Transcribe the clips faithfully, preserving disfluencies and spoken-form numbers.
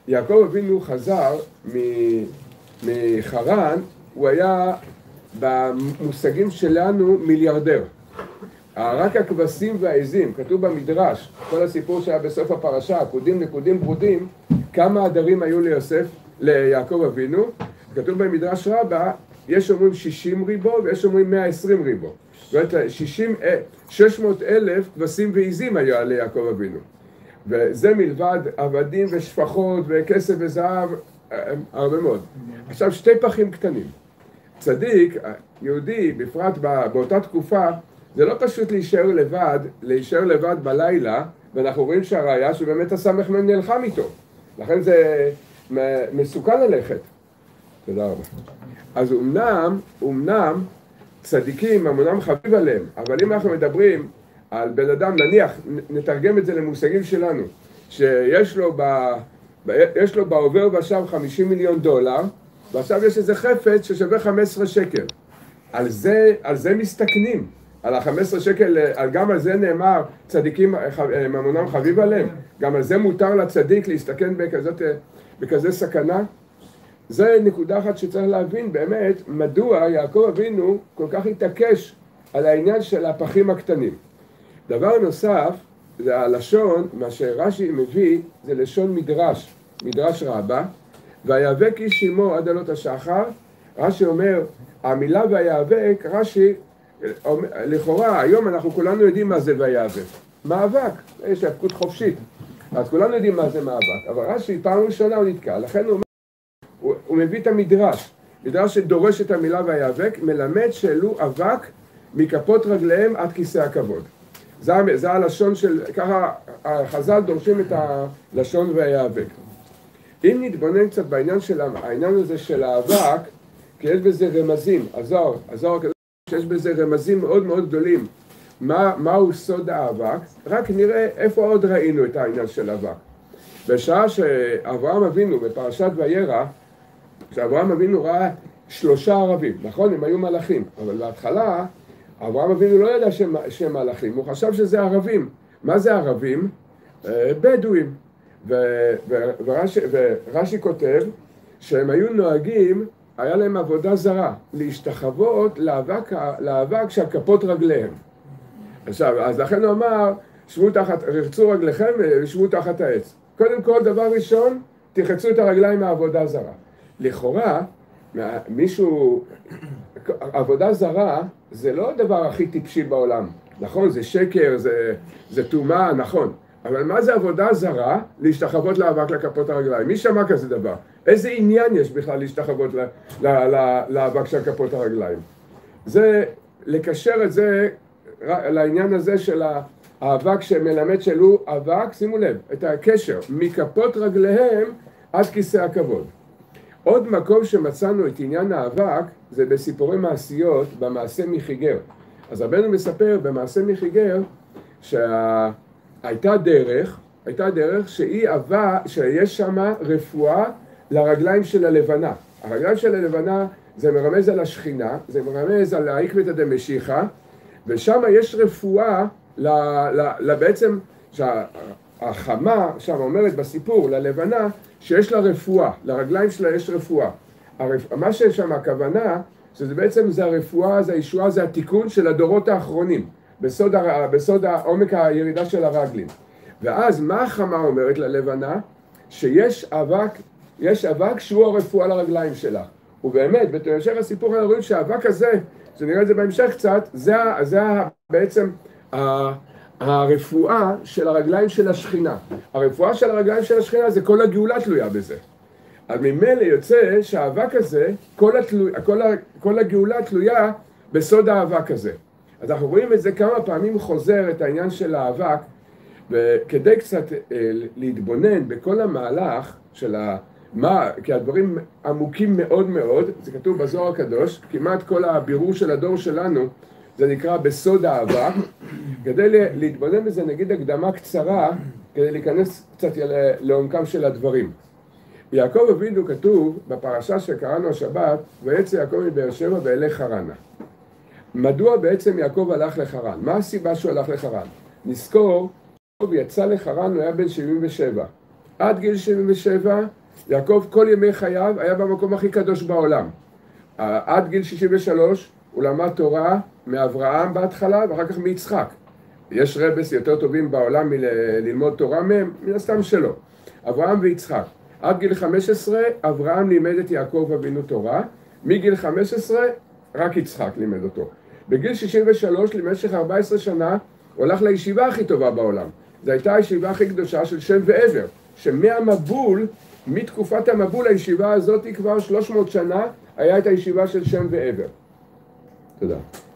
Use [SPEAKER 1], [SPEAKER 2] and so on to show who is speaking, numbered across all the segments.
[SPEAKER 1] יעקב אבינו חזר מחרן, הוא היה במושגים שלנו מיליארדר. רק הכבשים והעזים, כתוב במדרש, כל הסיפור שהיה בסוף הפרשה, עקודים נקודים ברודים, כמה עדרים היו ליוסף, ליעקב אבינו, כתוב במדרש רבה, יש אומרים שישים ריבו ויש אומרים מאה ועשרים ריבו. זאת אומרת, שש מאות אלף כבשים ועזים היה ליעקב אבינו. וזה מלבד עבדים ושפחות וכסף וזהב, הרבה מאוד. עכשיו, שתי פחים קטנים. צדיק, יהודי, בפרט באותה תקופה, זה לא פשוט להישאר לבד, להישאר לבד בלילה, ואנחנו רואים שהראיה שבאמת הסמך מן נלחם איתו. לכן זה מסוכן ללכת. תודה רבה. אז אמנם, אמנם, צדיקים, אמנם חביב עליהם, אבל אם אנחנו מדברים על בן אדם, נניח, נתרגם את זה למושגים שלנו, שיש לו, ב, יש לו בעובר ושב חמישים מיליון דולר, ועכשיו יש איזה חפץ ששווה חמישה עשר שקל. על זה, על זה מסתכנים. על ה-חמישה עשר שקל, גם על זה נאמר, צדיקים, אמנם חביב עליהם. גם על זה מותר לצדיק להסתכן בכזאת, בכזה סכנה. זה נקודה אחת שצריך להבין באמת, מדוע יעקב אבינו כל כך התעקש על העניין של הפחים הקטנים. דבר נוסף, זה הלשון, מה שרש"י מביא, זה לשון מדרש, מדרש רבה, והיאבק איש עמו עד עלות השחר. רש"י אומר, המילה והיאבק, רש"י, לכאורה, היום אנחנו כולנו יודעים מה זה והיאבק. מאבק, יש האבקות חופשית, אז כולנו יודעים מה זה מאבק, אבל רש"י פעם ראשונה הוא נתקע, לכן הוא אומר, הוא, הוא מביא את המדרש, מדרש שדורש את המילה והיאבק, מלמד שאלו אבק מכפות רגליהם עד כיסא הכבוד. זה, זה הלשון של, ככה החז"ל דורשים את הלשון והיאבק. אם נתבונן קצת בעניין של העניין הזה של האבק, כי יש בזה רמזים, הזוהר, הזוהר כזה, שיש בזה רמזים מאוד מאוד גדולים. מה, מהו סוד האבק? רק נראה איפה עוד ראינו את העניין של האבק. בשעה שאברהם אבינו בפרשת וירא, שאברהם אבינו ראה שלושה ערבים, נכון? הם היו מלאכים, אבל בהתחלה אברהם אבינו לא ידע שהם, שהם מלאכים, הוא חשב שזה ערבים. מה זה ערבים? בדואים. ו- ו- ורש"י, ורש"י כותב שהם היו נוהגים, היה להם עבודה זרה, להשתחוות לאבק, לאבק שהכפות רגליהם. עכשיו, אז לכן הוא אמר, שבו תחת, רחצו רגליכם ושבו תחת העץ. קודם כל, דבר ראשון, תחצו את הרגליים מהעבודה זרה. לכאורה, מישהו, עבודה זרה זה לא הדבר הכי טיפשי בעולם. נכון, זה שקר, זה, זה טומאה, נכון. אבל מה זה עבודה זרה? להשתחוות לאבק לכפות הרגליים. מי שמע כזה דבר? איזה עניין יש בכלל להשתחוות לאבק של כפות הרגליים? זה, לקשר את זה לעניין הזה של האבק שמלמד שלו אבק, שימו לב, את הקשר, מכפות רגליהם עד כיסא הכבוד. עוד מקום שמצאנו את עניין האבק זה בסיפורי מעשיות, במעשה מחיגר. אז רבנו מספר במעשה מחיגר שה... הייתה דרך, הייתה דרך שהיא אהבה, שיש שם רפואה לרגליים של הלבנה. הרגליים של הלבנה זה מרמז על השכינה, זה מרמז על העקבתא דמשיחא, ושם יש רפואה ל, ל, ל, בעצם, שהחמה שם אומרת בסיפור ללבנה, שיש לה רפואה, לרגליים שלה יש רפואה. הרפ... מה שיש שם הכוונה, שזה בעצם זה הרפואה, זה הישועה, זה התיקון של הדורות האחרונים. בסוד, הר... בסוד העומק הירידה של הרגלים. ואז מה החמה אומרת ללבנה? שיש אבק, יש אבק שהוא הרפואה לרגליים שלה. ובאמת, בהמשך הסיפור אנחנו רואים שהאבק הזה, שנראה את זה בהמשך קצת, זה, זה בעצם הרפואה של הרגליים של השכינה. הרפואה של הרגליים של השכינה זה כל הגאולה תלויה בזה. אז ממילא יוצא שהאבק הזה, כל, התלו... כל, ה... כל הגאולה תלויה בסוד האבק הזה. אז אנחנו רואים את זה כמה פעמים חוזר את העניין של האבק, וכדי קצת להתבונן בכל המהלך של ה... מה, כי הדברים עמוקים מאוד מאוד, זה כתוב בזוהר הקדוש, כמעט כל הבירור של הדור שלנו, זה נקרא בסוד האבק. כדי להתבונן בזה נגיד הקדמה קצרה, כדי להיכנס קצת לעומקם של הדברים. יעקב אבינו כתוב בפרשה שקראנו השבת, ויצא יעקב מבאר שבע ואלך חרנה. מדוע בעצם יעקב הלך לחרן? מה הסיבה שהוא הלך לחרן? נזכור, יעקב יצא לחרן, הוא היה בן שבעים ושבע. עד גיל שבעים ושבע, יעקב כל ימי חייו היה במקום הכי קדוש בעולם. עד גיל שישים ושלוש הוא למד תורה מאברהם בהתחלה ואחר כך מיצחק. יש רבס יותר טובים בעולם ללמוד תורה מהם, מן הסתם שלא. אברהם ויצחק. עד גיל חמש עשרה אברהם לימד את יעקב אבינו תורה, מגיל חמש עשרה רק יצחק לימד אותו. בגיל שישים ושלוש למשך ארבע עשרה שנה הוא הלך לישיבה הכי טובה בעולם. זו הייתה הישיבה הכי קדושה של שם ועבר, שמהמבול, מתקופת המבול הישיבה הזאת כבר שלוש מאות שנה היה את הישיבה של שם ועבר. תודה.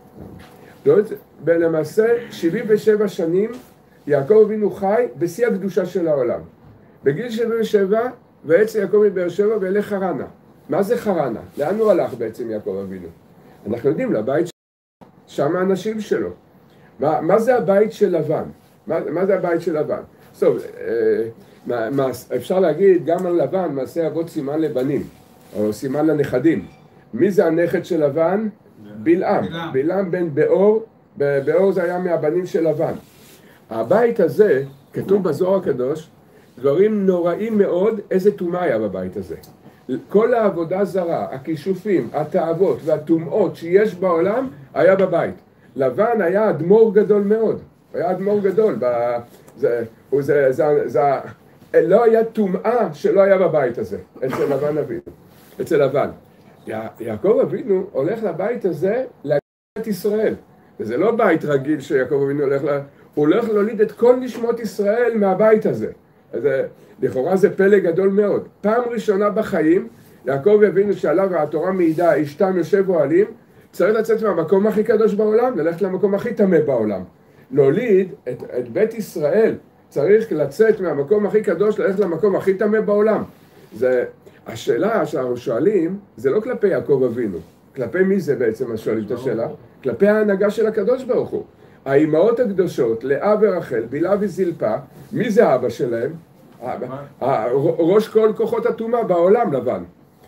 [SPEAKER 1] ולמעשה שבעים ושבע שנים יעקב אבינו חי בשיא הקדושה של העולם. בגיל שבעים ושבע ויצא יעקב מבאר שבע וילך חרנה. מה זה חרנה? לאן הוא הלך בעצם יעקב אבינו? אנחנו יודעים, לבית שלו, שם האנשים שלו. מה, מה זה הבית של לבן? מה, מה זה הבית של לבן? טוב, אה, מה, מה, אפשר להגיד גם על לבן מעשה אבות סימן לבנים, או סימן לנכדים. מי זה הנכד של לבן? בלעם. בלעם בן באור, באור זה היה מהבנים של לבן. הבית הזה, כתוב בזוהר הקדוש, דברים נוראים מאוד, איזה טומאה היה בבית הזה. כל העבודה זרה, הכישופים, התאוות והטומאות שיש בעולם, היה בבית. לבן היה אדמו"ר גדול מאוד. היה אדמו"ר גדול. ב... זה, זה, זה, זה, לא היה טומאה שלא היה בבית הזה, אצל לבן אבינו. אצל לבן. יעקב אבינו הולך לבית הזה להגיד את ישראל. וזה לא בית רגיל שיעקב אבינו הולך ל... הוא הולך להוליד את כל נשמות ישראל מהבית הזה. אז לכאורה זה פלא גדול מאוד. פעם ראשונה בחיים, יעקב אבינו שעליו התורה מעידה, אשתם יושב אוהלים, צריך לצאת מהמקום הכי קדוש בעולם, ללכת למקום הכי טמא בעולם. להוליד את, את בית ישראל, צריך לצאת מהמקום הכי קדוש, ללכת למקום הכי טמא בעולם. זה, השאלה שאנחנו שואלים, זה לא כלפי יעקב אבינו. כלפי מי זה בעצם שואלים את השאלה? כלפי ההנהגה של הקדוש ברוך הוא. האימהות הקדושות, לאה ורחל, בלהה וזלפה, מי זה אבא שלהם? ראש כל כוחות הטומאה בעולם לבן.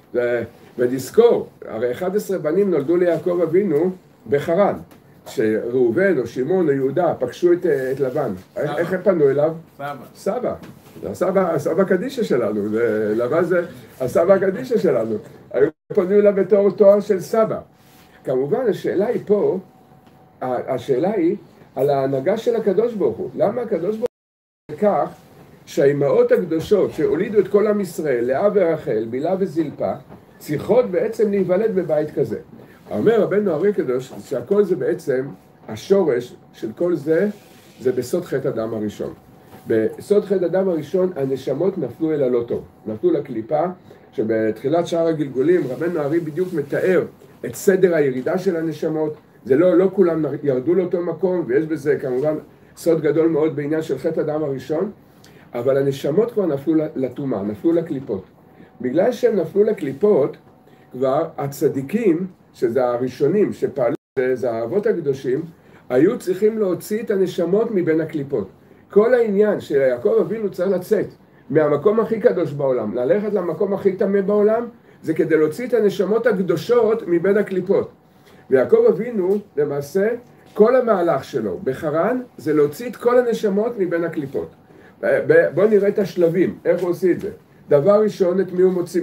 [SPEAKER 1] ונזכור, הרי אחד עשר בנים נולדו ליעקב אבינו בחרן. שראובן או שמעון או יהודה פגשו את, את לבן. סבא. איך הם פנו אליו?
[SPEAKER 2] סבא.
[SPEAKER 1] סבא. זה הסבא, הסבא קדישה שלנו. לבן זה הסבא קדישה שלנו. היו פנו אליו בתור תואר של סבא. כמובן, השאלה היא פה, השאלה היא על ההנהגה של הקדוש ברוך הוא. למה הקדוש ברוך הוא כך שהאימהות הקדושות שהולידו את כל עם ישראל, לאה ורחל, בלהה וזלפה, צריכות בעצם להיוולד בבית כזה. אומר רבנו הרי קדוש שהכל זה בעצם, השורש של כל זה, זה בסוד חטא אדם הראשון. בסוד חטא אדם הראשון הנשמות נפלו אל הלא טוב, נפלו לקליפה, שבתחילת שער הגלגולים רבנו הרי בדיוק מתאר את סדר הירידה של הנשמות. זה לא, לא כולם ירדו לאותו מקום, ויש בזה כמובן סוד גדול מאוד בעניין של חטא אדם הראשון, אבל הנשמות כבר נפלו לטומאה, נפלו לקליפות. בגלל שהם נפלו לקליפות, כבר הצדיקים, שזה הראשונים שפעלו, זה האבות הקדושים, היו צריכים להוציא את הנשמות מבין הקליפות. כל העניין של יעקב אבינו צריך לצאת מהמקום הכי קדוש בעולם, ללכת למקום הכי טמא בעולם, זה כדי להוציא את הנשמות הקדושות מבין הקליפות. ויעקב אבינו, למעשה, כל המהלך שלו בחרן, זה להוציא את כל הנשמות מבין הקליפות. בואו נראה את השלבים, איך הוא עושה את זה. דבר ראשון, את מי הוא מוציא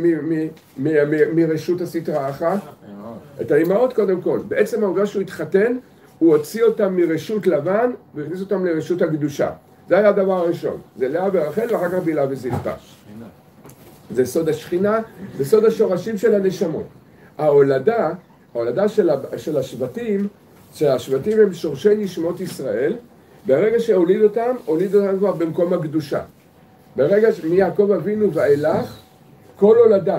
[SPEAKER 1] מרשות הסטרא אחת? את האימהות קודם כל. בעצם העובדה שהוא התחתן, הוא הוציא אותם מרשות לבן והכניס אותם לרשות הקדושה. זה היה הדבר הראשון. זה לאה ורחל ואחר כך בלהה וזלפה. זה סוד השכינה, זה סוד השורשים של הנשמות. ההולדה, ההולדה של, של השבטים, שהשבטים הם שורשי נשמות ישראל, ברגע שהוליד אותם, הוליד אותם כבר במקום הקדושה. ברגע מיעקב אבינו ואילך, כל הולדה.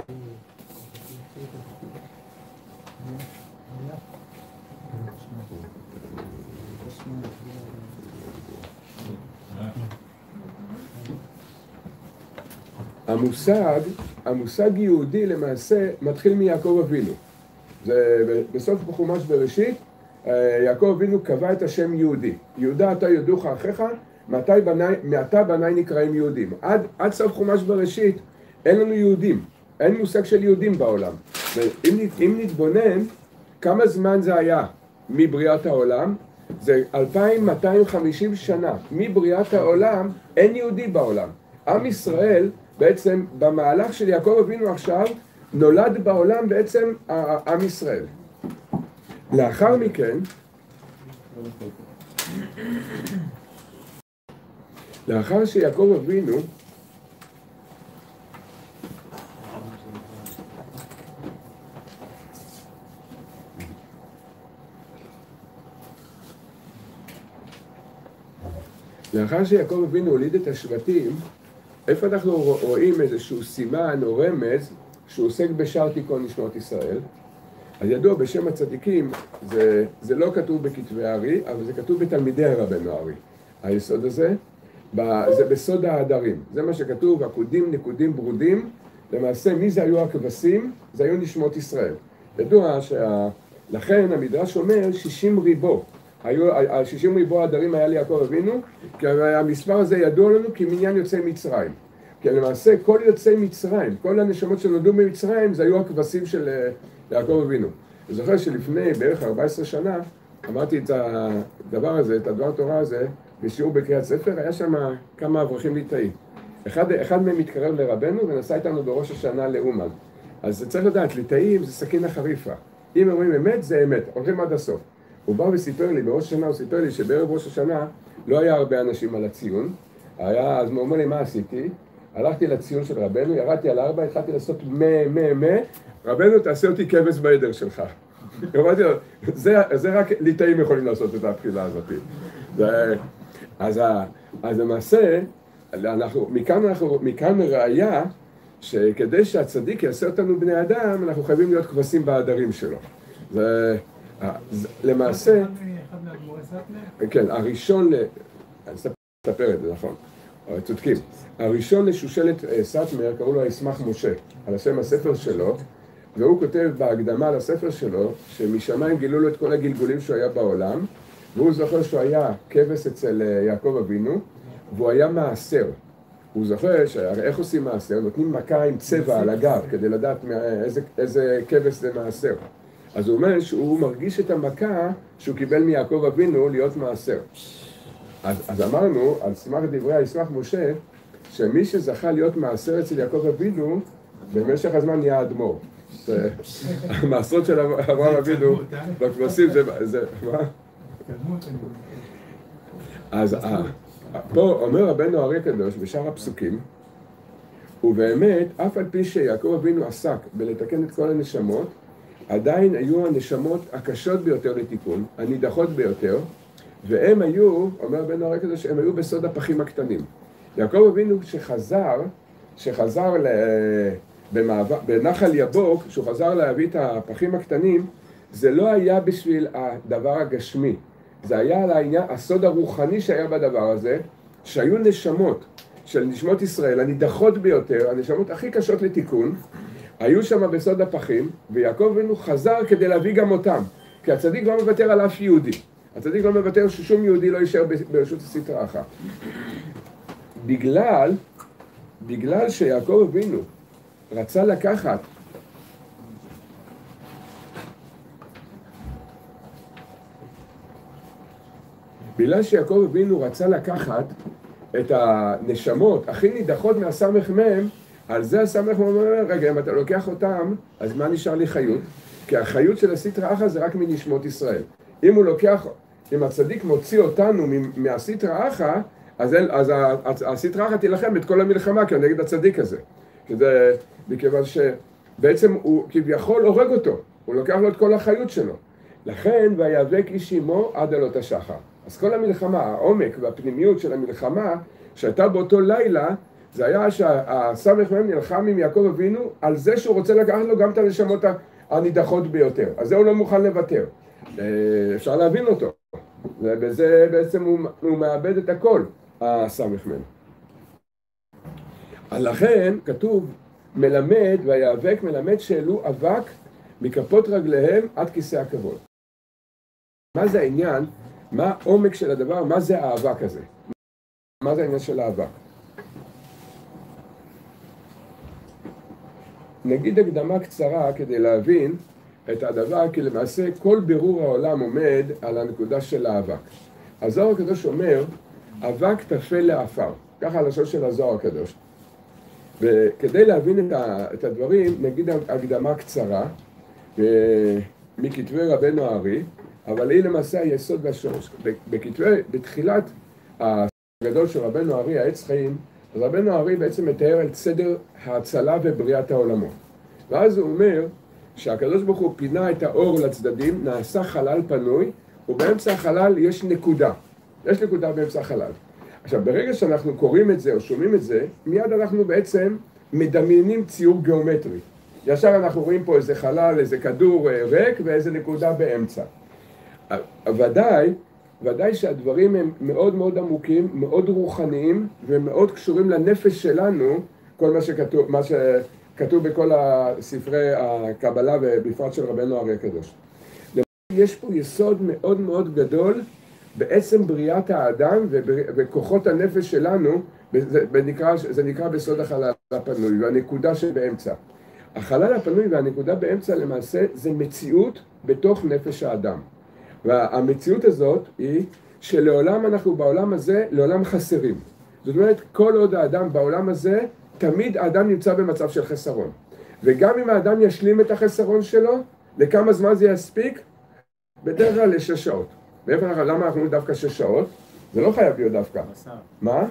[SPEAKER 1] המושג, המושג יהודי למעשה מתחיל מיעקב אבינו. זה בסוף חומש בראשית, יעקב אבינו קבע את השם יהודי. יהודה אתה יודוך אחיך, מעתה בניי נקראים יהודים. עד, עד סוף חומש בראשית אין לנו יהודים, אין מושג של יהודים בעולם. ואם אם נתבונן, כמה זמן זה היה מבריאת העולם? זה אלפיים מאתיים וחמישים שנה. מבריאת העולם אין יהודי בעולם. עם ישראל בעצם במהלך של יעקב אבינו עכשיו, נולד בעולם בעצם עם ישראל. לאחר מכן, לאחר שיעקב אבינו לאחר שיעקב אבינו הוליד את השבטים, איפה אנחנו רואים איזשהו סימן או רמז שהוא עוסק בשאר תיקון נשמות ישראל? אז ידוע בשם הצדיקים, זה, זה לא כתוב בכתבי הארי, אבל זה כתוב בתלמידי רבנו הארי. היסוד הזה, זה בסוד ההדרים. זה מה שכתוב, עקודים, נקודים, ברודים. למעשה, מי זה היו הכבשים? זה היו נשמות ישראל. ידוע שלכן המדרש אומר שישים ריבו. היו, שישים ריבו הדרים היה ליעקב אבינו, כי המספר הזה ידוע לנו כמניין יוצאי מצרים. כי למעשה כל יוצאי מצרים, כל הנשמות שנולדו במצרים, זה היו הכבשים של יעקב אבינו. אני זוכר שלפני בערך ארבע עשרה שנה, אמרתי את הדבר הזה, את הדבר תורה הזה, בשיעור בקריאת ספר, היה שם כמה אברכים ליטאים. אחד, אחד מהם התקרב לרבנו ונסע איתנו בראש השנה לאומן. אז צריך לדעת, ליטאים זה סכין החריפה. אם אומרים אמת, זה אמת, הולכים עד הסוף. הוא בא וסיפר לי, בראש השנה הוא סיפר לי שבערב ראש השנה לא היה הרבה אנשים על הציון. היה, אז הוא אומר לי, מה עשיתי? הלכתי לציון של רבנו, ירדתי על ארבע, התחלתי לעשות מה, מה, מה, רבנו תעשה אותי כבש בעדר שלך. אמרתי לו, זה, זה רק ליטאים יכולים לעשות את הבחילה הזאת. זה, אז, אז למעשה, אנחנו, מכאן, אנחנו, מכאן ראיה שכדי שהצדיק יעשה אותנו בני אדם, אנחנו חייבים להיות כבשים בעדרים שלו. זה, זה למעשה, כן, הראשון, אני אספר את זה, נכון, צודקים. הראשון לשושלת סטמר, קראו לו ישמח משה, על השם הספר שלו, והוא כותב בהקדמה לספר שלו, שמשמיים גילו לו את כל הגלגולים שהוא היה בעולם, והוא זוכר שהוא היה כבש אצל יעקב אבינו, והוא היה מעשר. הוא זוכר שאיך עושים מעשר? נותנים מכה עם צבע על הגב, כדי לדעת איזה, איזה כבש זה מעשר. אז הוא אומר שהוא מרגיש את המכה שהוא קיבל מיעקב אבינו להיות מעשר. אז, אז אמרנו, על סמך דברי הישמח משה, שמי שזכה להיות מעשר אצל יעקב אבינו, במשך הזמן נהיה אדמו"ר. המעשרות של אברהם אבינו, בכבשים זה, זה, מה? אז פה אומר רבנו הרי הקדוש בשאר הפסוקים, ובאמת, אף על פי שיעקב אבינו עסק בלתקן את כל הנשמות, עדיין היו הנשמות הקשות ביותר לתיקון, הנידחות ביותר, והם היו, אומר רבנו הרי הקדוש, הם היו בסוד הפחים הקטנים. יעקב אבינו שחזר, שחזר ל... במעבר, בנחל יבוק, שהוא חזר להביא את הפחים הקטנים, זה לא היה בשביל הדבר הגשמי. זה היה על העניין, הסוד הרוחני שהיה בדבר הזה, שהיו נשמות של נשמות ישראל, הנידחות ביותר, הנשמות הכי קשות לתיקון, היו שם בסוד הפחים, ויעקב אבינו חזר כדי להביא גם אותם. כי הצדיק לא מוותר על אף יהודי. הצדיק לא מוותר ששום יהודי לא יישאר ברשות הסטרא אחת. בגלל, בגלל שיעקב אבינו רצה לקחת בגלל שיעקב אבינו רצה לקחת את הנשמות הכי נידחות מהסמך מהם, על זה הסמך אומר, רגע, אם אתה לוקח אותם, אז מה נשאר לי חיות? כי החיות של הסטרא אחא זה רק מנשמות ישראל. אם הוא לוקח, אם הצדיק מוציא אותנו מהסטרא אחא, אז, אז הסטרא אחא תילחם את כל המלחמה כאן נגד הצדיק הזה. כדי, מכיוון שבעצם הוא כביכול הורג אותו, הוא לוקח לו את כל החיות שלו. לכן, ויאבק איש עמו עד עלות השחר. אז כל המלחמה, העומק והפנימיות של המלחמה, שהייתה באותו לילה, זה היה שהסמך מהם נלחם עם יעקב אבינו, על זה שהוא רוצה לקחת לו גם את הנשמות הנידחות ביותר. אז זה הוא לא מוכן לוותר. אפשר להבין אותו. ובזה בעצם הוא, הוא מאבד את הכל, הסמך מהם. לכן כתוב, מלמד ויאבק, מלמד שאלו אבק מכפות רגליהם עד כיסא הכבוד. מה זה העניין? מה העומק של הדבר? מה זה האבק הזה? מה זה העניין של האבק? נגיד הקדמה קצרה כדי להבין את הדבר, כי למעשה כל בירור העולם עומד על הנקודה של האבק. הזוהר הקדוש אומר, אבק תפל לעפר. ככה הלשון של הזוהר הקדוש. וכדי להבין את הדברים, נגיד הקדמה קצרה, מכתבי רבנו הארי, אבל היא למעשה היסוד והשורש. בכתבי, בתחילת הגדול של רבנו הארי, העץ חיים, אז רבנו הארי בעצם מתאר את סדר ההצלה ובריאת העולמות. ואז הוא אומר שהקדוש ברוך הוא פינה את האור לצדדים, נעשה חלל פנוי, ובאמצע החלל יש נקודה. יש נקודה באמצע החלל. עכשיו, ברגע שאנחנו קוראים את זה או שומעים את זה, מיד אנחנו בעצם מדמיינים ציור גיאומטרי. ישר אנחנו רואים פה איזה חלל, איזה כדור ריק ואיזה נקודה באמצע. ודאי, ודאי שהדברים הם מאוד מאוד עמוקים, מאוד רוחניים ומאוד קשורים לנפש שלנו, כל מה שכתוב, מה שכתוב בכל הספרי הקבלה ובפרט של רבנו הארי הקדוש. יש פה יסוד מאוד מאוד גדול בעצם בריאת האדם וכוחות הנפש שלנו, זה נקרא, זה נקרא בסוד החלל הפנוי והנקודה שבאמצע. החלל הפנוי והנקודה באמצע למעשה זה מציאות בתוך נפש האדם. והמציאות הזאת היא שלעולם אנחנו בעולם הזה, לעולם חסרים. זאת אומרת, כל עוד האדם בעולם הזה, תמיד האדם נמצא במצב של חסרון. וגם אם האדם ישלים את החסרון שלו, לכמה זמן זה יספיק? בדרך כלל לשש שעות. ואיפה אנחנו, למה אנחנו דווקא שש שעות? זה לא חייב להיות דווקא. מה?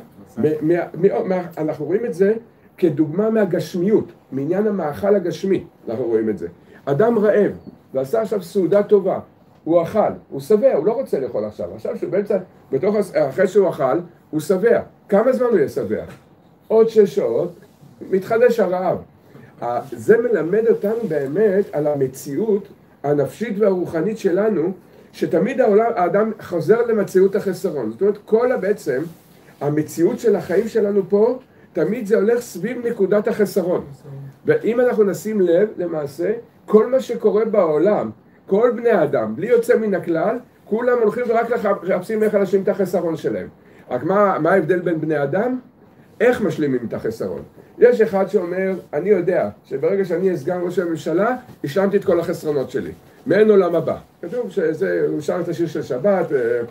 [SPEAKER 1] אנחנו רואים את זה כדוגמה מהגשמיות, מעניין המאכל הגשמי, אנחנו רואים את זה. אדם רעב, ועשה עכשיו סעודה טובה, הוא אכל, הוא שבע, הוא לא רוצה לאכול עכשיו. עכשיו שהוא באמצע, בתוך, אחרי שהוא אכל, הוא שבע. כמה זמן הוא יהיה שבע? עוד שש שעות, מתחדש הרעב. זה מלמד אותנו באמת על המציאות הנפשית והרוחנית שלנו, שתמיד העולם, האדם חוזר למציאות החסרון. זאת אומרת, כל בעצם, המציאות של החיים שלנו פה, תמיד זה הולך סביב נקודת החסרון. ואם אנחנו נשים לב, למעשה, כל מה שקורה בעולם, כל בני האדם, בלי יוצא מן הכלל, כולם הולכים ורק לחפשים איך להשלים את החסרון שלהם. רק מה, מה ההבדל בין בני אדם? איך משלימים את החסרון? יש אחד שאומר, אני יודע שברגע שאני אהיה סגן ראש הממשלה, השלמתי את כל החסרונות שלי. מעין עולם הבא. כתוב שזה, הוא שר את השיר של שבת,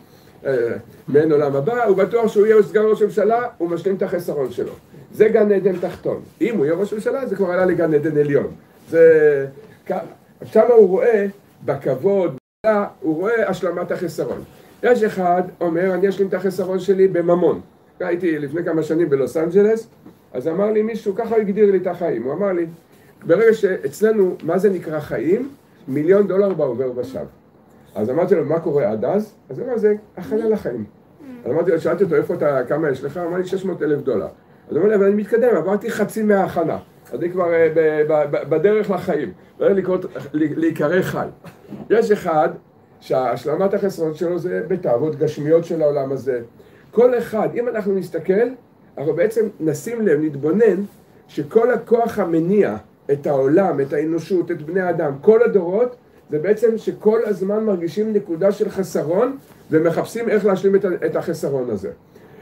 [SPEAKER 1] מעין עולם הבא, הוא בטוח שהוא יהיה סגן ראש הממשלה, הוא משלים את החסרון שלו. זה גן עדן תחתון. אם הוא יהיה ראש הממשלה, זה כבר עלה לגן עדן עליון. זה... שם הוא רואה בכבוד, הוא רואה השלמת החסרון. יש אחד אומר, אני אשלים את החסרון שלי בממון. הייתי לפני כמה שנים בלוס אנג'לס, אז אמר לי מישהו, ככה הגדיר לי את החיים. הוא אמר לי, ברגע שאצלנו, מה זה נקרא חיים? מיליון דולר בעובר ושב. אז אמרתי לו, מה קורה עד אז? אז הוא אמר, זה הכנה לחיים. אז אמרתי לו, שאלתי אותו, איפה אתה, כמה יש לך? הוא אמר לי, שש מאות אלף דולר. אז הוא אמר לי, אבל אני מתקדם, עברתי חצי מההכנה. אז אני כבר בדרך לחיים, להיקרא חי. יש אחד שהשלמת החסרון שלו זה בתאוות גשמיות של העולם הזה. כל אחד, אם אנחנו נסתכל, אנחנו בעצם נשים לב, נתבונן, שכל הכוח המניע את העולם, את האנושות, את בני האדם, כל הדורות, זה בעצם שכל הזמן מרגישים נקודה של חסרון, ומחפשים איך להשלים את החסרון הזה.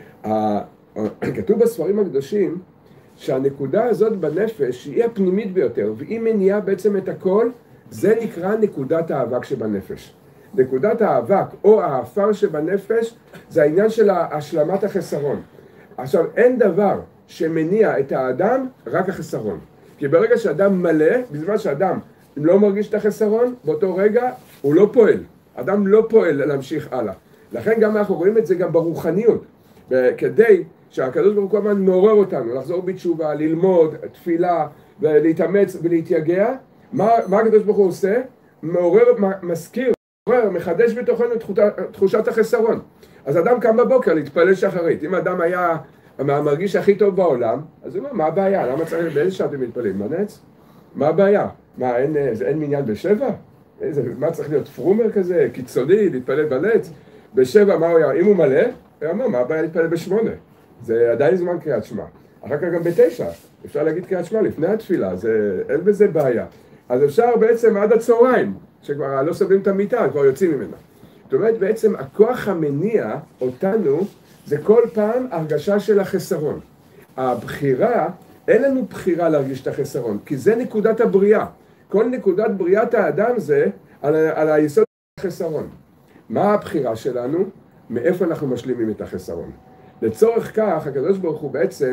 [SPEAKER 1] כתוב בספרים הקדושים, שהנקודה הזאת בנפש היא הפנימית ביותר, והיא מניעה בעצם את הכל, זה נקרא נקודת האבק שבנפש. נקודת האבק או האפר שבנפש, זה העניין של השלמת החסרון. עכשיו, אין דבר שמניע את האדם, רק החסרון. כי ברגע שאדם מלא, בזמן שאדם לא מרגיש את החסרון, באותו רגע הוא לא פועל. אדם לא פועל להמשיך הלאה. לכן גם אנחנו רואים את זה גם ברוחניות. כדי שהקדוש ברוך הוא מעורר אותנו, לחזור בתשובה, ללמוד, תפילה, ולהתאמץ ולהתייגע, מה, מה הקדוש ברוך הוא עושה? מעורר, מזכיר, מעורר, מחדש בתוכנו את תחושת החסרון. אז אדם קם בבוקר להתפלל שחרית. אם אדם היה המרגיש הכי טוב בעולם, אז הוא אומר, מה הבעיה? למה צריך, באיזה שעה אתם מתפללים? מנץ? מה הבעיה? מה, אין, אין מניין בשבע? איזה, מה צריך להיות פרומר כזה, קיצוני, להתפלל בנץ? בשבע, מה הוא היה? אם הוא מלא, הוא אומר, מה הבעיה להתפלל בשמונה? זה עדיין זמן קריאת שמע. אחר כך גם בתשע, אפשר להגיד קריאת שמע לפני התפילה, זה, אין בזה בעיה. אז אפשר בעצם עד הצהריים, שכבר לא סובלים את המיטה, כבר יוצאים ממנה. זאת אומרת, בעצם הכוח המניע אותנו, זה כל פעם הרגשה של החסרון. הבחירה, אין לנו בחירה להרגיש את החסרון, כי זה נקודת הבריאה. כל נקודת בריאת האדם זה על, על היסוד של החסרון. מה הבחירה שלנו? מאיפה אנחנו משלימים את החסרון? לצורך כך, הקדוש ברוך הוא בעצם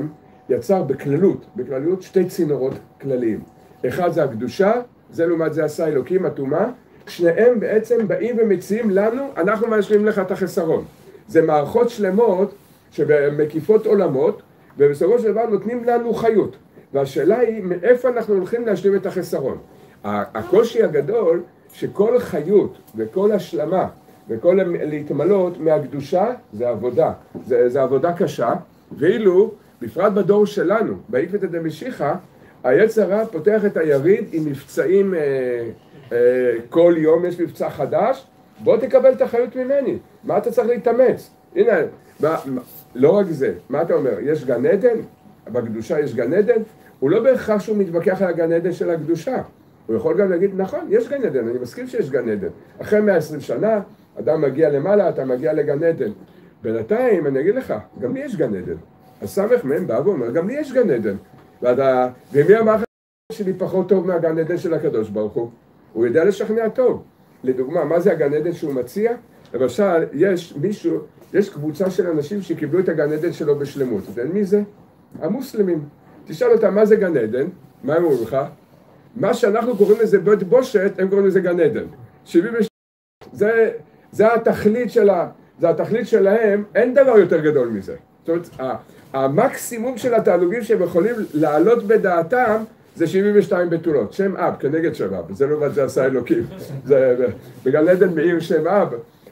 [SPEAKER 1] יצר בכללות, בכללות שתי צינורות כלליים. אחד זה הקדושה, זה לעומת זה עשה אלוקים, הטומאה, שניהם בעצם באים ומציעים לנו, אנחנו מאשרים לך את החסרון. זה מערכות שלמות שמקיפות עולמות, ובסופו של דבר נותנים לנו חיות. והשאלה היא, מאיפה אנחנו הולכים להשלים את החסרון? הקושי הגדול, שכל חיות וכל השלמה וכל להתמלות מהקדושה, זה עבודה. זה, זה עבודה קשה, ואילו, בפרט בדור שלנו, בעקבתא דמשיחא, היצר הרע פותח את היריד עם מבצעים אה, אה, כל יום, יש מבצע חדש, בוא תקבל את החיות ממני. מה אתה צריך להתאמץ? הנה, מה, מה, לא רק זה, מה אתה אומר? יש גן עדן? בקדושה יש גן עדן? הוא לא בהכרח שהוא מתווכח על הגן עדן של הקדושה. הוא יכול גם להגיד, נכון, יש גן עדן, אני מסכים שיש גן עדן. אחרי מאה ועשרים שנה, אדם מגיע למעלה, אתה מגיע לגן עדן. בינתיים, אני אגיד לך, גם לי יש גן עדן. הסמך מהם בא ואומר, גם לי יש גן עדן. ואתה, ומי אמר שלי פחות טוב מהגן עדן של הקדוש ברוך הוא? הוא יודע לשכנע טוב. לדוגמה, מה זה הגן עדן שהוא מציע? למשל, יש מישהו, יש קבוצה של אנשים שקיבלו את הגן עדן שלו בשלמות. אתה יודע מי זה? המוסלמים. תשאל אותם מה זה גן עדן, מה הם אומרים לך? מה שאנחנו קוראים לזה בית בושת, הם קוראים לזה גן עדן. שבעים ושתיים, זה, זה התכלית שלה, זה התכלית שלהם, אין דבר יותר גדול מזה. זאת אומרת, המקסימום של התענוגים שהם יכולים לעלות בדעתם, זה שבעים ושתיים בתולות, שם אב, כנגד שם אב, זה לא מה זה עשה אלוקים. זה, בגן עדן מאיר שם אב,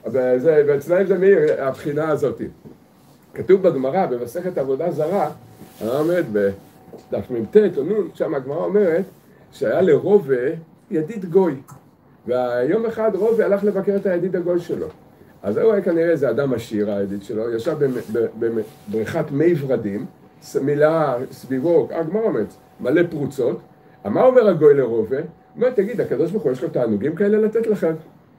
[SPEAKER 1] ואצלהם זה מאיר, הבחינה הזאת. כתוב בגמרא, במסכת עבודה זרה, אני אומרת, בדף מ"ט או נ', שם הגמרא אומרת, שהיה לרובה ידיד גוי, והיום אחד רובה הלך לבקר את הידיד הגוי שלו. אז הוא היה כנראה איזה אדם עשיר, הידיד שלו, ישב בבריכת מי ורדים, מילה סביבו, הגמרא אומרת, מלא פרוצות. מה אומר הגוי לרובה? הוא אומר, תגיד, הקדוש ברוך הוא יש לו תענוגים כאלה לתת לכם?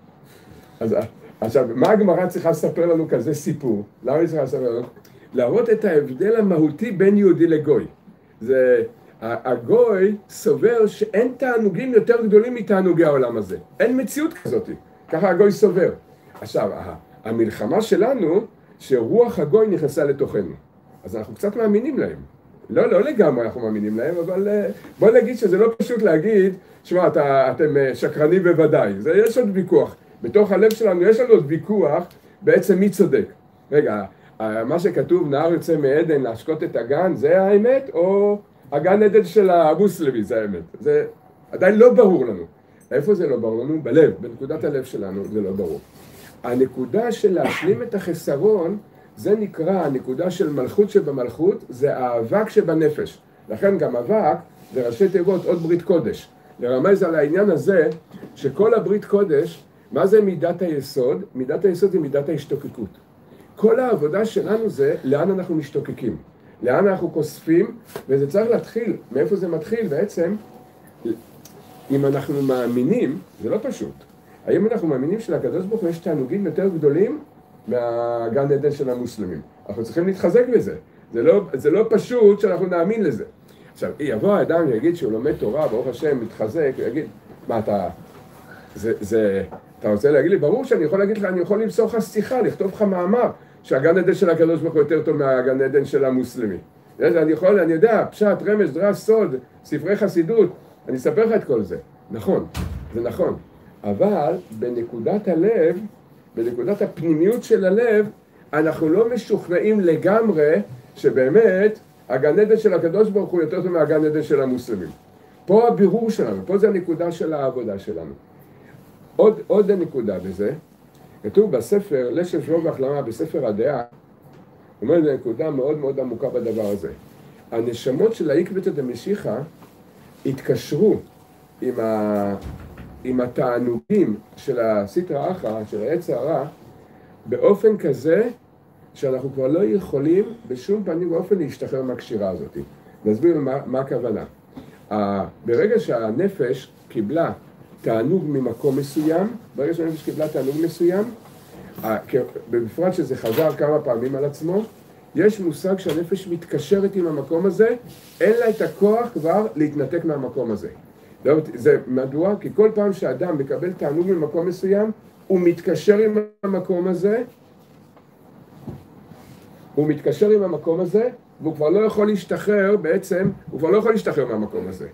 [SPEAKER 1] אז עכשיו, מה הגמרא צריכה לספר לנו כזה סיפור? למה היא צריכה לספר לנו? להראות את ההבדל המהותי בין יהודי לגוי. זה, הגוי סובר שאין תענוגים יותר גדולים מתענוגי העולם הזה. אין מציאות כזאת. ככה הגוי סובר. עכשיו, המלחמה שלנו, שרוח הגוי נכנסה לתוכנו. אז אנחנו קצת מאמינים להם. לא, לא לגמרי אנחנו מאמינים להם, אבל בוא נגיד שזה לא פשוט להגיד, שמע, אתה, אתם שקרנים בוודאי. זה, יש עוד ויכוח. בתוך הלב שלנו יש לנו עוד ויכוח, בעצם מי צודק. רגע, מה שכתוב, נער יוצא מעדן להשקות את הגן, זה האמת, או הגן עדן של המוסלמי, זה האמת. זה עדיין לא ברור לנו. איפה זה לא ברור לנו? בלב, בנקודת הלב שלנו זה לא ברור. הנקודה של להשלים את החסרון, זה נקרא, הנקודה של מלכות שבמלכות, זה האבק שבנפש. לכן גם אבק זה ראשי תיבות עוד ברית קודש. לרמז על העניין הזה, שכל הברית קודש, מה זה מידת היסוד? מידת היסוד זה מידת ההשתוקקות. כל העבודה שלנו זה לאן אנחנו משתוקקים, לאן אנחנו כוספים, וזה צריך להתחיל. מאיפה זה מתחיל? בעצם, אם אנחנו מאמינים, זה לא פשוט. האם אנחנו מאמינים שלקדוש ברוך הוא יש תענוגים יותר גדולים מהגן עדן של המוסלמים? אנחנו צריכים להתחזק בזה. זה לא, זה לא פשוט שאנחנו נאמין לזה. עכשיו, יבוא האדם ויגיד שהוא לומד תורה, ברוך השם, מתחזק, ויגיד, מה אתה... זה, זה... אתה רוצה להגיד לי? ברור שאני יכול להגיד לך, אני יכול למסור לך שיחה, לכתוב לך מאמר, שהגן עדן של הקדוש ברוך הוא יותר טוב מהגן עדן של המוסלמי. אני יכול, אני יודע, פשט, רמז, דרש, סוד, ספרי חסידות, אני אספר לך את כל זה. נכון, זה נכון. אבל בנקודת הלב, בנקודת הפנימיות של הלב, אנחנו לא משוכנעים לגמרי שבאמת הגן עדן של הקדוש ברוך הוא יותר טוב מהגן עדן של המוסלמים. פה הבירור שלנו, פה זה הנקודה של העבודה שלנו. עוד, עוד הנקודה בזה, כתוב בספר, לשם שלום והחלמה, בספר הדעה, אומר לי נקודה מאוד מאוד עמוקה בדבר הזה. הנשמות של העקבתא דמשיחא התקשרו עם, ה, עם התענוגים של הסטרא אחרא, של היצר הרע, באופן כזה שאנחנו כבר לא יכולים בשום פנים ואופן להשתחרר מהקשירה הזאת. נסביר מה, מה הכוונה. ברגע שהנפש קיבלה תענוג ממקום מסוים, ברגע שהנפש קיבלה תענוג מסוים, בפרט שזה חזר כמה פעמים על עצמו, יש מושג שהנפש מתקשרת עם המקום הזה, אין לה את הכוח כבר להתנתק מהמקום הזה. זה מדוע? כי כל פעם שאדם מקבל תענוג ממקום מסוים, הוא מתקשר עם המקום הזה, הוא מתקשר עם המקום הזה, והוא כבר לא יכול להשתחרר בעצם, הוא כבר לא יכול להשתחרר מהמקום הזה.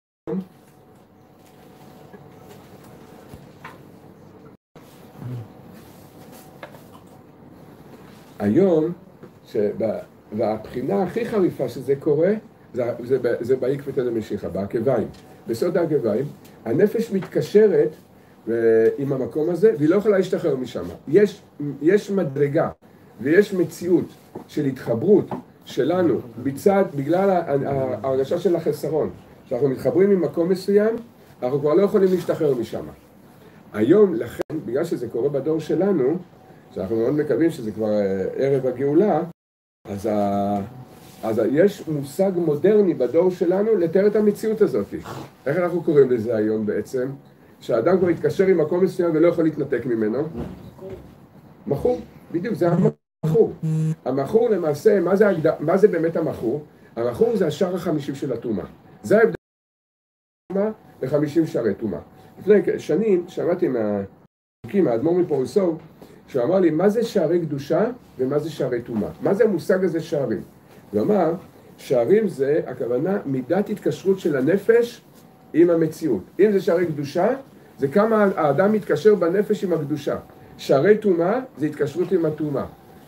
[SPEAKER 1] היום, והבחינה הכי חריפה שזה קורה, זה, זה, זה בעקבתא דמשיחא, בעקביים. בסוד העקביים, הנפש מתקשרת עם המקום הזה, והיא לא יכולה להשתחרר משם. יש, יש מדרגה ויש מציאות של התחברות שלנו בצד, בגלל ההרגשה של החסרון. כשאנחנו מתחברים עם מקום מסוים, אנחנו כבר לא יכולים להשתחרר משם. היום, לכן, בגלל שזה קורה בדור שלנו, שאנחנו מאוד מקווים שזה כבר ערב הגאולה, אז, ה... אז יש מושג מודרני בדור שלנו לתאר את המציאות הזאת. איך אנחנו קוראים לזה היום בעצם? שהאדם כבר יתקשר עם מקום מסוים ולא יכול להתנתק ממנו. מכור, בדיוק, זה המכור. המכור למעשה, מה זה, הגד... מה זה באמת המכור? המכור זה השער החמישים של הטומאה. זה ההבדל בין לחמישים שערי טומאה. לפני שנים שמעתי מהחוקים, האדמו"ר מפורסוב, שהוא אמר לי, מה זה שערי קדושה ומה זה שערי טומאה? מה זה המושג הזה שערים? הוא אמר, שערים זה, הכוונה, מידת התקשרות של הנפש עם המציאות. אם זה שערי קדושה, זה כמה האדם מתקשר בנפש עם הקדושה. שערי טומאה זה התקשרות עם הטומאה.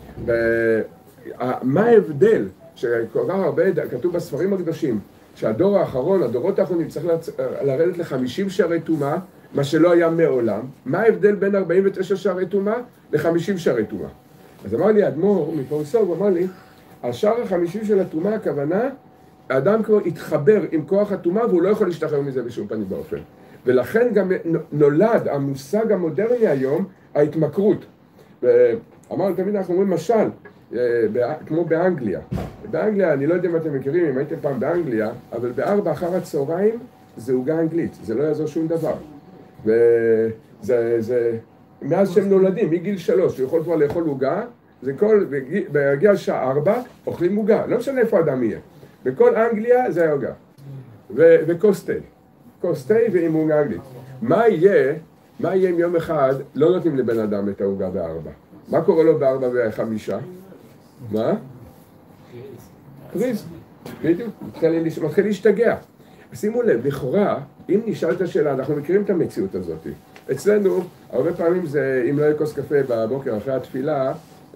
[SPEAKER 1] ומה ההבדל, שכל כך הרבה, כתוב בספרים הקדושים, שהדור האחרון, הדורות האחרונים, צריך לרדת ל-חמישים שערי טומאה, מה שלא היה מעולם. מה ההבדל בין ארבעים ותשע שערי טומאה ל-חמישים שערי טומאה? אז אמר לי, האדמו"ר מפורסוב, הוא אמר לי, השער החמישים של הטומאה, הכוונה, האדם כבר התחבר עם כוח הטומאה, והוא לא יכול להשתחרר מזה בשום פנים באופן. ולכן גם נולד המושג המודרני היום, ההתמכרות. אמרנו, תמיד אנחנו אומרים משל, כמו באנגליה. באנגליה, אני לא יודע אם אתם מכירים, אם הייתם פעם באנגליה, אבל בארבע אחר הצהריים זה עוגה אנגלית, זה לא יעזור שום דבר. וזה, זה, מאז שהם נולדים, מגיל שלוש, הוא יכול כבר לאכול עוגה, זה כל, בהגיע שעה ארבע, אוכלים עוגה, לא משנה איפה האדם יהיה. בכל אנגליה זה עוגה. וקוסטי, קוסטי ועם עוגה אנגלית. מה יהיה, מה יהיה אם יום אחד לא נותנים לבן אדם את העוגה בארבע? מה קורה לו בארבע וחמישה? מה? קריז. בדיוק, מתחיל להשתגע. שימו לב, לכאורה, אם נשאל את השאלה, אנחנו מכירים את המציאות הזאת. אצלנו, הרבה פעמים זה, אם לא יהיה כוס קפה בבוקר אחרי התפילה,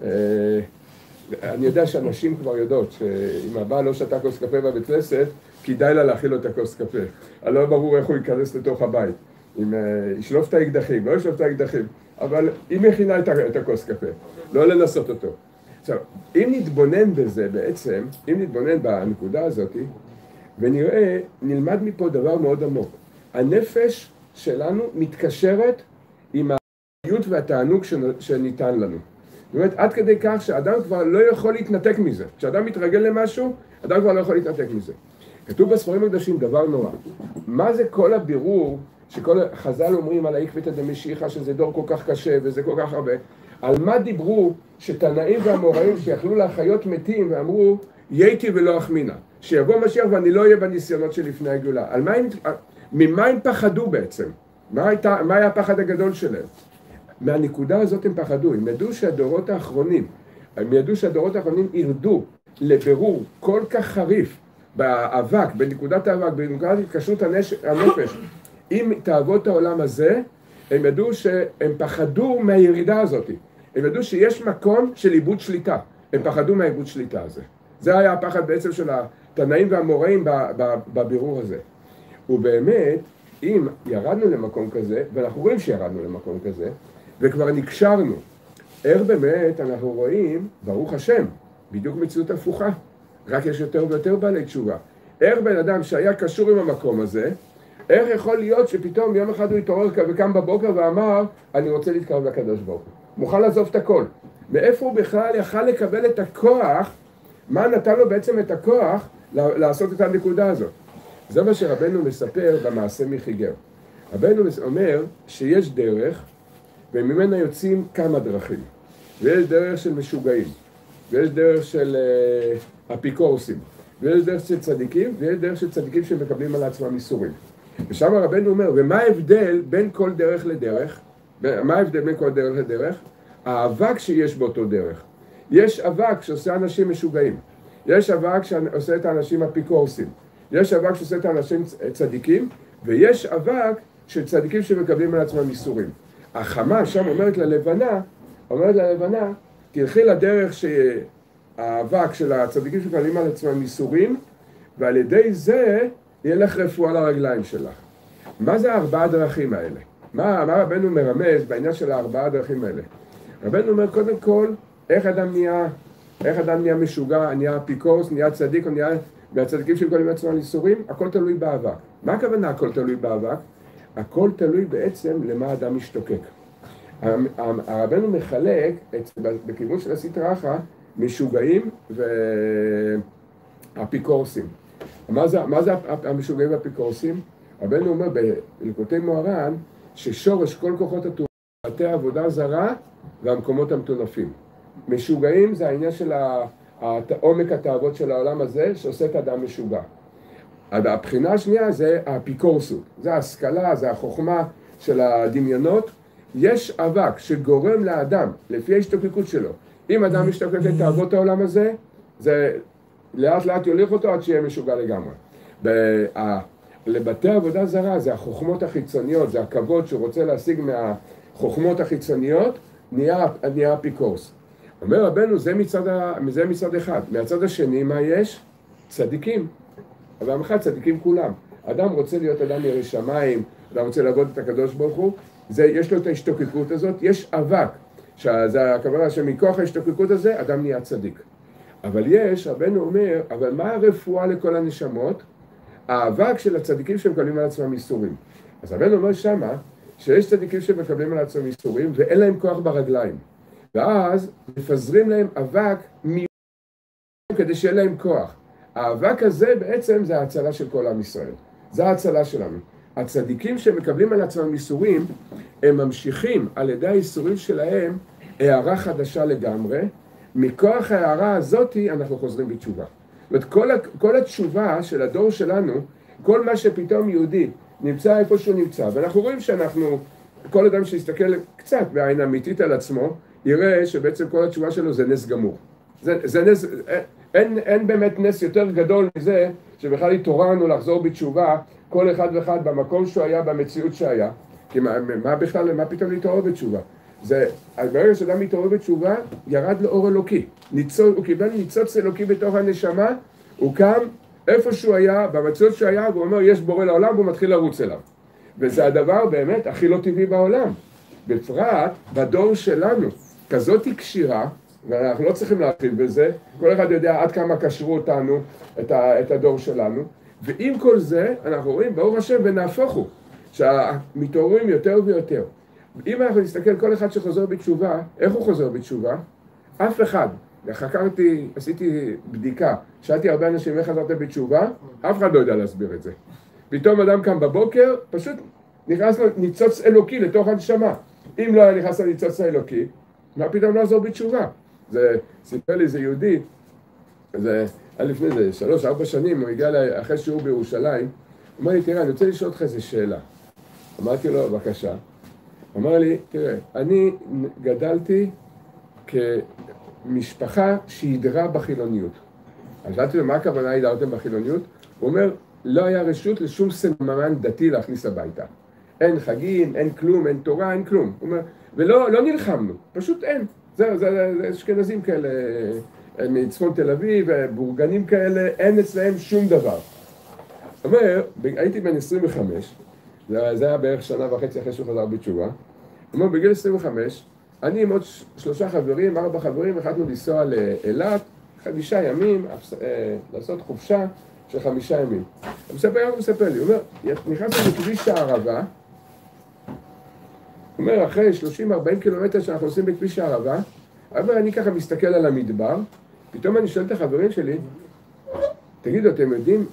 [SPEAKER 1] אני יודע שאנשים כבר יודעות שאם הבא לא שתה כוס קפה בבית כנסת, כדאי לה להכיל לו את הכוס קפה. אני לא ברור איך הוא ייכנס לתוך הבית. אם ישלוף את האקדחים, לא ישלוף את האקדחים, אבל היא מכינה את הכוס קפה, לא לנסות אותו. עכשיו, אם נתבונן בזה בעצם, אם נתבונן בנקודה הזאת, ונראה, נלמד מפה דבר מאוד עמוק. הנפש שלנו מתקשרת עם החיות והתענוג שניתן לנו. זאת אומרת, עד כדי כך שאדם כבר לא יכול להתנתק מזה. כשאדם מתרגל למשהו, אדם כבר לא יכול להתנתק מזה. כתוב בספרים הקדושים דבר נורא. מה זה כל הבירור שכל חז"ל אומרים על העקבתא דמשיחא שזה דור כל כך קשה וזה כל כך הרבה? על מה דיברו שתנאים והאמוראים שיכלו להחיות מתים ואמרו, יהייתי ולא אחמינה. שיבוא משיח ואני לא אהיה בניסיונות שלפני הגאולה. על מה הם, ממה הם פחדו בעצם? מה, הייתה, מה היה הפחד הגדול שלהם? מהנקודה הזאת הם פחדו. הם ידעו שהדורות האחרונים, הם ידעו שהדורות האחרונים ירדו לבירור כל כך חריף באבק, בנקודת האבק, בנקודת התקשרות הנפש, עם תאוות העולם הזה, הם ידעו שהם פחדו מהירידה הזאת. הם ידעו שיש מקום של איבוד שליטה. הם פחדו מהאיבוד שליטה הזה. זה היה הפחד בעצם של התנאים והאמוראים בבירור הזה. ובאמת, אם ירדנו למקום כזה, ואנחנו רואים שירדנו למקום כזה, וכבר נקשרנו, איך באמת אנחנו רואים, ברוך השם, בדיוק מציאות הפוכה, רק יש יותר ויותר בעלי תשובה. איך בן אדם שהיה קשור עם המקום הזה, איך יכול להיות שפתאום יום אחד הוא התעורר וקם בבוקר ואמר, אני רוצה להתקרב לקדוש ברוך הוא. מוכן לעזוב את הכל. מאיפה הוא בכלל יכל לקבל את הכוח, מה נתן לו בעצם את הכוח לעשות את הנקודה הזאת? זה מה שרבנו מספר במעשה מחיגר. רבנו אומר שיש דרך, וממנה יוצאים כמה דרכים. ויש דרך של משוגעים, ויש דרך של uh, אפיקורסים, ויש דרך של צדיקים, ויש דרך של צדיקים שמקבלים על עצמם איסורים. ושם רבנו אומר, ומה ההבדל בין כל דרך לדרך? מה ההבדל בין כל דרך לדרך? האבק שיש באותו דרך. יש אבק שעושה אנשים משוגעים. יש אבק שעושה את האנשים אפיקורסים, יש אבק שעושה את האנשים צדיקים, ויש אבק של צדיקים שמקבלים על עצמם איסורים. החמה שם אומרת ללבנה, אומרת ללבנה, תלכי לדרך שהאבק של הצדיקים שמקבלים על עצמם איסורים, ועל ידי זה יהיה לך רפואה לרגליים שלך. מה זה הארבעה הדרכים האלה? מה, מה רבנו מרמז בעניין של הארבעה הדרכים האלה? רבנו אומר, קודם כל, איך אדם נהיה, איך אדם נהיה משוגע, נהיה אפיקורס, נהיה צדיק, או נהיה מהצדיקים שמקבלים על עצמם איסורים? הכל תלוי באבק. מה הכוונה הכל תלוי באבק? הכל תלוי בעצם למה אדם משתוקק. הרבנו מחלק את, בכיוון של הסטרא אחרא, משוגעים ואפיקורסים. מה זה, מה זה המשוגעים והאפיקורסים? רבנו אומר בליקוטי מוהר"ן ששורש כל כוחות התורה, בתי עבודה זרה והמקומות המטונפים. משוגעים זה העניין של עומק התאוות של העולם הזה שעושה את האדם משוגע. הבחינה השנייה זה האפיקורסות, זה ההשכלה, זה החוכמה של הדמיונות. יש אבק שגורם לאדם, לפי ההשתוקקות שלו, אם אדם משתוקק לתאוות העולם הזה, זה לאט לאט יוליך אותו עד שיהיה משוגע לגמרי. לבתי עבודה זרה זה החוכמות החיצוניות, זה הכבוד שהוא רוצה להשיג מהחוכמות החיצוניות, נהיה, נהיה אפיקורס. אומר רבנו, זה מצד, זה מצד אחד. מהצד השני, מה יש? צדיקים. אבל המחד צדיקים כולם. אדם רוצה להיות אדם ירא שמיים, אדם רוצה לעבוד את הקדוש ברוך הוא, זה, יש לו את ההשתוקקות הזאת, יש אבק, שזה הכוונה שמכוח ההשתוקקות הזה, אדם נהיה צדיק. אבל יש, רבנו אומר, אבל מה הרפואה לכל הנשמות? האבק של הצדיקים שמקבלים על עצמם איסורים. אז רבנו אומר שמה, שיש צדיקים שמקבלים על עצמם איסורים, ואין להם כוח ברגליים. ואז מפזרים להם אבק מיוחד כדי שיהיה להם כוח. האבק הזה בעצם זה ההצלה של כל עם ישראל. זה ההצלה שלנו. הצדיקים שמקבלים על עצמם איסורים, הם ממשיכים על ידי האיסורים שלהם הערה חדשה לגמרי. מכוח ההערה הזאת אנחנו חוזרים בתשובה. זאת אומרת, כל, כל התשובה של הדור שלנו, כל מה שפתאום יהודי נמצא איפה שהוא נמצא, ואנחנו רואים שאנחנו, כל אדם שיסתכל קצת בעין אמיתית על עצמו, יראה שבעצם כל התשובה שלו זה נס גמור. זה, זה נס, אין, אין באמת נס יותר גדול מזה, שבכלל התעוררנו לחזור בתשובה, כל אחד ואחד במקום שהוא היה, במציאות שהיה. כי מה, מה בכלל, מה פתאום להתעורר בתשובה? זה, ברגע שאדם מתעורר בתשובה, ירד לאור אלוקי. ניצוץ, הוא קיבל ניצוץ אלוקי בתוך הנשמה, הוא קם איפה שהוא היה, במציאות שהוא היה, והוא אומר, יש בורא לעולם, והוא מתחיל לרוץ אליו. וזה הדבר באמת הכי לא טבעי בעולם. בפרט, בדור שלנו, כזאת היא קשירה, ואנחנו לא צריכים להתחיל בזה, כל אחד יודע עד כמה קשרו אותנו, את, ה, את הדור שלנו, ועם כל זה, אנחנו רואים, ברוך השם, ונהפוך הוא, שהמתעוררים יותר ויותר. אם אנחנו נסתכל כל אחד שחוזר בתשובה, איך הוא חוזר בתשובה? אף אחד. חקרתי, עשיתי בדיקה, שאלתי הרבה אנשים איך חזרתם בתשובה, אף אחד לא יודע להסביר את זה. פתאום אדם קם בבוקר, פשוט נכנס לו ניצוץ אלוקי לתוך הנשמה. אם לא היה נכנס לו ניצוץ האלוקי, מה פתאום לא עזור בתשובה? זה, סיפר לי, זה יהודי, זה, לפני זה, שלוש, ארבע שנים, הוא הגיע לה, אחרי שיעור בירושלים, הוא אמר לי, תראה, אני רוצה לשאול אותך איזה שאלה. אמרתי לו, בבקשה. אמר לי, תראה, אני גדלתי כמשפחה שהידרה בחילוניות. אז שאלתי לו, מה הכוונה הידרתם בחילוניות? הוא אומר, לא היה רשות לשום סממן דתי להכניס הביתה. אין חגים, אין כלום, אין תורה, אין כלום. הוא אומר, ולא לא נלחמנו, פשוט אין. זה, זה, זה אשכנזים כאלה, מצפון תל אביב, בורגנים כאלה, אין אצלהם שום דבר. הוא אומר, הייתי בן עשרים וחמש, זה היה בערך שנה וחצי אחרי שהוא חזר בתשובה. הוא אומר, בגיל עשרים וחמש, אני עם עוד שלושה חברים, ארבע חברים, החלטנו לנסוע לאילת, חמישה ימים, לעשות חופשה של חמישה ימים. הוא מספר, הוא מספר לי, הוא אומר, נכנסנו בכביש הערבה, הוא אומר, אחרי שלושים ארבעים קילומטר שאנחנו עושים בכביש הערבה, אבל אני ככה מסתכל על המדבר, פתאום אני שואל את החברים שלי, תגידו, אתם יודעים,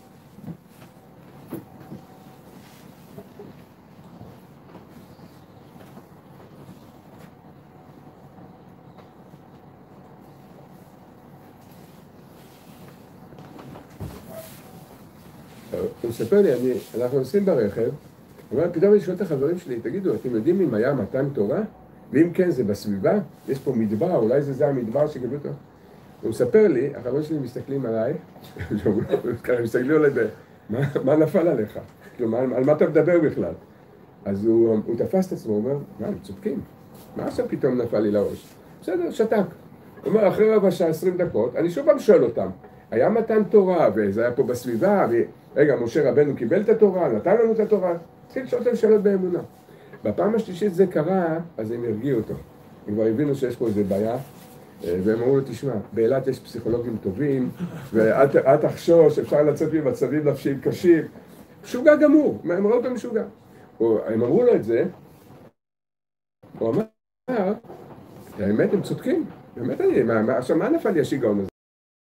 [SPEAKER 1] הוא מספר לי, אני, אנחנו נוסעים ברכב, אבל פתאום אני שואל את החברים שלי, תגידו, אתם יודעים אם היה מתן תורה? ואם כן, זה בסביבה? יש פה מדבר, אולי זה זה המדבר שקיבלו אותו? הוא מספר לי, החברים שלי מסתכלים עליי, הם מסתכלים עליי, מה נפל עליך? כאילו, על מה אתה מדבר בכלל? אז הוא, הוא תפס את עצמו, הוא אומר, מה, הם צודקים? מה עכשיו פתאום נפל לי לראש? בסדר, שתק. הוא אומר, אחרי רבע שעה, עשרים דקות, אני שוב פעם שואל אותם, היה מתן תורה, וזה היה פה בסביבה, ורגע, משה רבנו קיבל את התורה, נתן לנו את התורה, התחיל לשאול אותם שאלות באמונה. בפעם השלישית זה קרה, אז הם הרגיעו אותו. הם כבר הבינו שיש פה איזה בעיה, והם אמרו לו, תשמע, באילת יש פסיכולוגים טובים, ואל תחשוש, אפשר לצאת ממצבים נפשיים קשים. משוגע גמור, הם ראו אותו משוגע. הם אמרו לו את זה, הוא אמר, האמת הם צודקים, באמת אני, עכשיו מה נפל לי השיגעון הזה?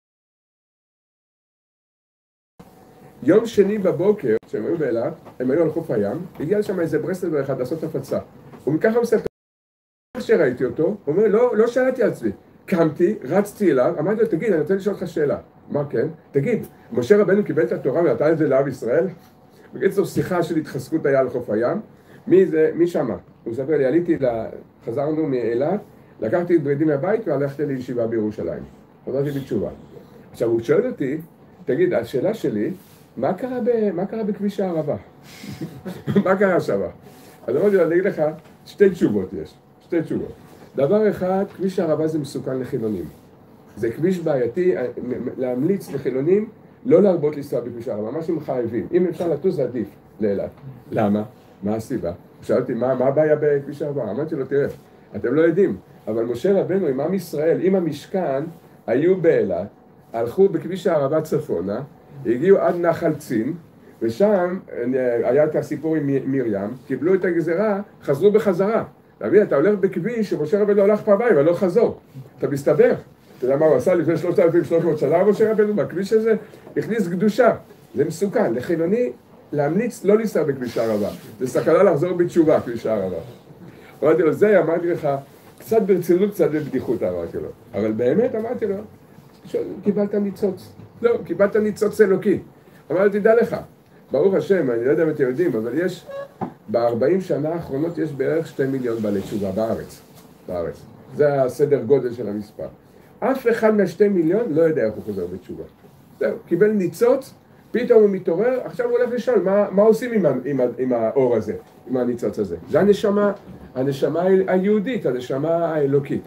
[SPEAKER 1] יום שני בבוקר, כשהם היו באילת, הם היו על חוף הים, הגיע לשם איזה ברסלבר אחד לעשות הפצה. ומככה מספר, שראיתי אותו, הוא אומר, לא, לא שאלתי על עצמי. קמתי, רצתי אליו, אמרתי לו, תגיד, אני רוצה לשאול אותך שאלה. מה כן? תגיד, משה רבנו קיבל את התורה ונתן את זה לעם ישראל? בקיצור, שיחה של התחזקות היה על חוף הים. מי זה? מי שמה? הוא מספר לי, עליתי, חזרנו מאילת, לקחתי את ברידי מהבית והלכתי לישיבה בירושלים. חזרתי בתשובה. עכשיו, הוא שואל אותי, תגיד, השאלה שלי, מה קרה, ב... מה קרה בכביש הערבה? מה קרה שם? אז אמרתי לו, אני אגיד לך, שתי תשובות יש, שתי תשובות. דבר אחד, כביש הערבה זה מסוכן לחילונים. זה כביש בעייתי, להמליץ לחילונים לא להרבות לנסוע בכביש הערבה, מה שהם חייבים. אם אפשר לטוס זה עדיף לאילת. למה? מה הסיבה? הוא שאל אותי, מה, מה הבעיה בכביש הערבה? אמרתי לו, תראה, אתם לא יודעים, אבל משה רבנו עם עם ישראל, עם המשכן, היו באילת, הלכו בכביש הערבה צפונה, הגיעו עד נחל צין, ושם היה את הסיפור עם מרים, קיבלו את הגזרה, חזרו בחזרה. אתה מבין, אתה הולך בכביש שמשה רבנו הולך פעמיים, אבל לא חזור. אתה מסתבר. אתה יודע מה הוא עשה לפני שלושת אלפים ושלוש מאות שנה, משה רבנו, בכביש הזה, הכניס קדושה. זה מסוכן. לחילוני, להמליץ לא לנסוע בכביש הערבה. זה סכנה לחזור בתשובה, כביש הערבה. אמרתי לו, זה אמרתי לך, קצת ברצינות, קצת בבדיחות, אמרתי לו. אבל באמת אמרתי לו, קיבלת ניצוץ. לא, קיבלת ניצוץ אלוקי. אמרתי, תדע לך, ברוך השם, אני לא יודע אם אתם יודעים, אבל יש, ב-ארבעים שנה האחרונות יש בערך שתי מיליון בעלי תשובה בארץ. בארץ. זה הסדר גודל של המספר. אף אחד מהשתי מיליון לא יודע איך הוא חוזר בתשובה. זהו, קיבל ניצוץ, פתאום הוא מתעורר, עכשיו הוא הולך לשאול, מה, מה עושים עם, עם, עם האור הזה, עם הניצוץ הזה? זה הנשמה, הנשמה היהודית, הנשמה האלוקית.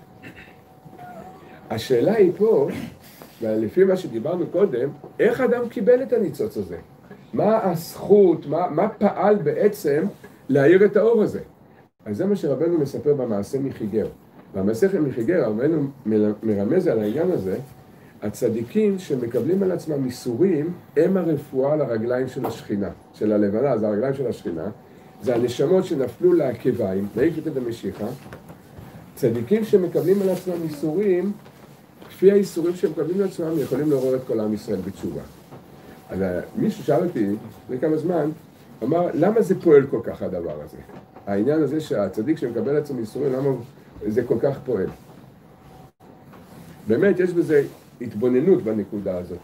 [SPEAKER 1] השאלה היא פה, ולפי מה שדיברנו קודם, איך אדם קיבל את הניצוץ הזה? מה הזכות, מה, מה פעל בעצם להאיר את האור הזה? אז זה מה שרבנו מספר במעשה מחיגר. במסכת מחיגר, רבנו מרמז על העניין הזה, הצדיקים שמקבלים על עצמם איסורים, הם הרפואה לרגליים של השכינה, של הלבנה, זה הרגליים של השכינה, זה הנשמות שנפלו לעקביים, מעקת את המשיחה. צדיקים שמקבלים על עצמם איסורים, לפי האיסורים שהם מקבלים על עצמם, יכולים לעורר את כל עם ישראל בתשובה. אז מישהו שאל אותי, לפני כמה זמן, אמר, למה זה פועל כל כך הדבר הזה? העניין הזה שהצדיק שמקבל על עצמם איסורים, למה זה כל כך פועל? באמת, יש בזה התבוננות בנקודה הזאת.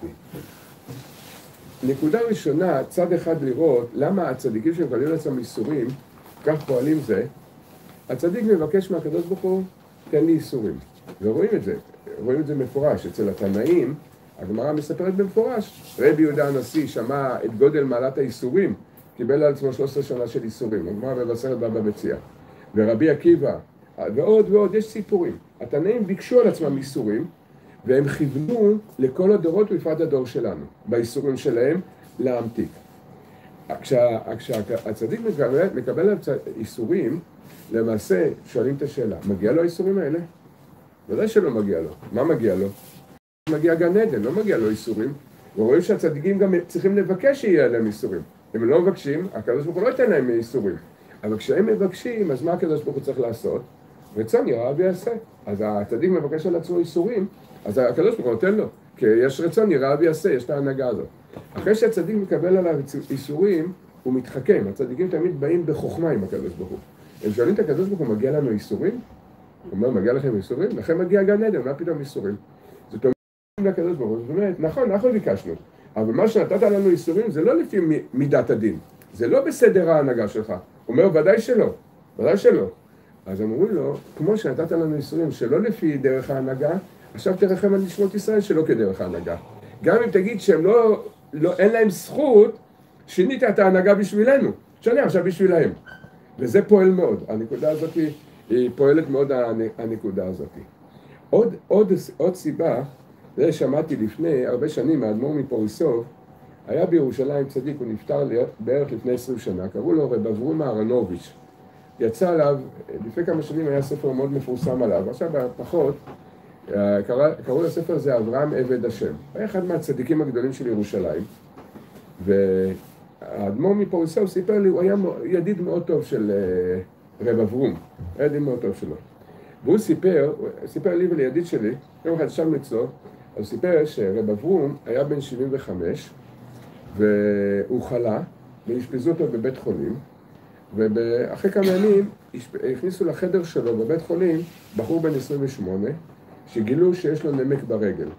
[SPEAKER 1] נקודה ראשונה, צד אחד לראות, למה הצדיקים שמקבלים על עצמם איסורים, כך פועלים זה, הצדיק מבקש מהקדוש ברוך הוא, תן לי איסורים. ורואים את זה, רואים את זה מפורש. אצל התנאים, הגמרא מספרת במפורש. רבי יהודה הנשיא שמע את גודל מעלת האיסורים, קיבל על עצמו שלוש עשרה שנה של איסורים, הגמרא מבשרת בבא מציעא. ורבי עקיבא, ועוד ועוד, יש סיפורים. התנאים ביקשו על עצמם איסורים, והם כיוונו לכל הדורות בפרט הדור שלנו, באיסורים שלהם, להמתיק. כשה, כשהצדיק מקבל, מקבל איסורים, למעשה שואלים את השאלה, מגיע לו האיסורים האלה? ודאי שלא מגיע לו. מה מגיע לו? מגיע גן עדן, לא מגיע לו איסורים. ורואים שהצדיקים גם צריכים לבקש שיהיה להם איסורים. אם הם לא מבקשים, הקדוש ברוך הוא לא ייתן להם איסורים. אבל כשהם מבקשים, אז מה הקדוש ברוך הוא צריך לעשות? רצון יראה ויעשה. אז הצדיק מבקש על עצמו איסורים, אז הקדוש ברוך הוא נותן לו. כי יש רצון יראה ויעשה, יש את ההנהגה הזאת. אחרי שהצדיק מקבל עליו איסורים, הוא מתחכם. הצדיקים תמיד באים בחוכמה עם הקדוש ברוך הוא. הם שואלים את הקדוש ברוך הוא, מגיע לנו איסורים? הוא אומר, מגיע לכם איסורים? לכם מגיע גן עדן, מה פתאום איסורים? זאת אומרת, לקדוש ברוך הוא, זאת אומרת, נכון, אנחנו ביקשנו, אבל מה שנתת לנו איסורים זה לא לפי מידת הדין, זה לא בסדר ההנהגה שלך. הוא אומר, ודאי שלא, ודאי שלא. אז אמרו לו, כמו שנתת לנו איסורים שלא לפי דרך ההנהגה, עכשיו תרחם על נשמות ישראל שלא כדרך ההנהגה. גם אם תגיד שהם לא, לא, אין להם זכות, שינית את ההנהגה בשבילנו, שני עכשיו בשבילהם. וזה פועל מאוד, הנקודה הזאת היא, היא פועלת מאוד הנקודה הזאת. עוד, עוד, עוד סיבה, זה שמעתי לפני הרבה שנים, האדמו"ר מפוריסוב, היה בירושלים צדיק, הוא נפטר בערך לפני עשרים שנה, קראו לו רב אברום אהרונוביץ'. יצא עליו, לפני כמה שנים היה ספר מאוד מפורסם עליו, עכשיו פחות, קרא, קראו לספר הזה אברהם עבד השם. היה אחד מהצדיקים הגדולים של ירושלים, והאדמו"ר מפוריסוב סיפר לי, הוא היה ידיד מאוד טוב של רב אברום, היה ידיד מאוד טוב שלו. והוא סיפר, סיפר לי ולידיד שלי, יום אחד ישבנו אצלו, הוא סיפר שרב אברום היה בן שבעים וחמש, והוא חלה, והשפיזו אותו בבית חולים, ואחרי כמה ימים הכניסו לחדר שלו בבית חולים בחור בן עשרים ושמונה, שגילו שיש לו נמק ברגל.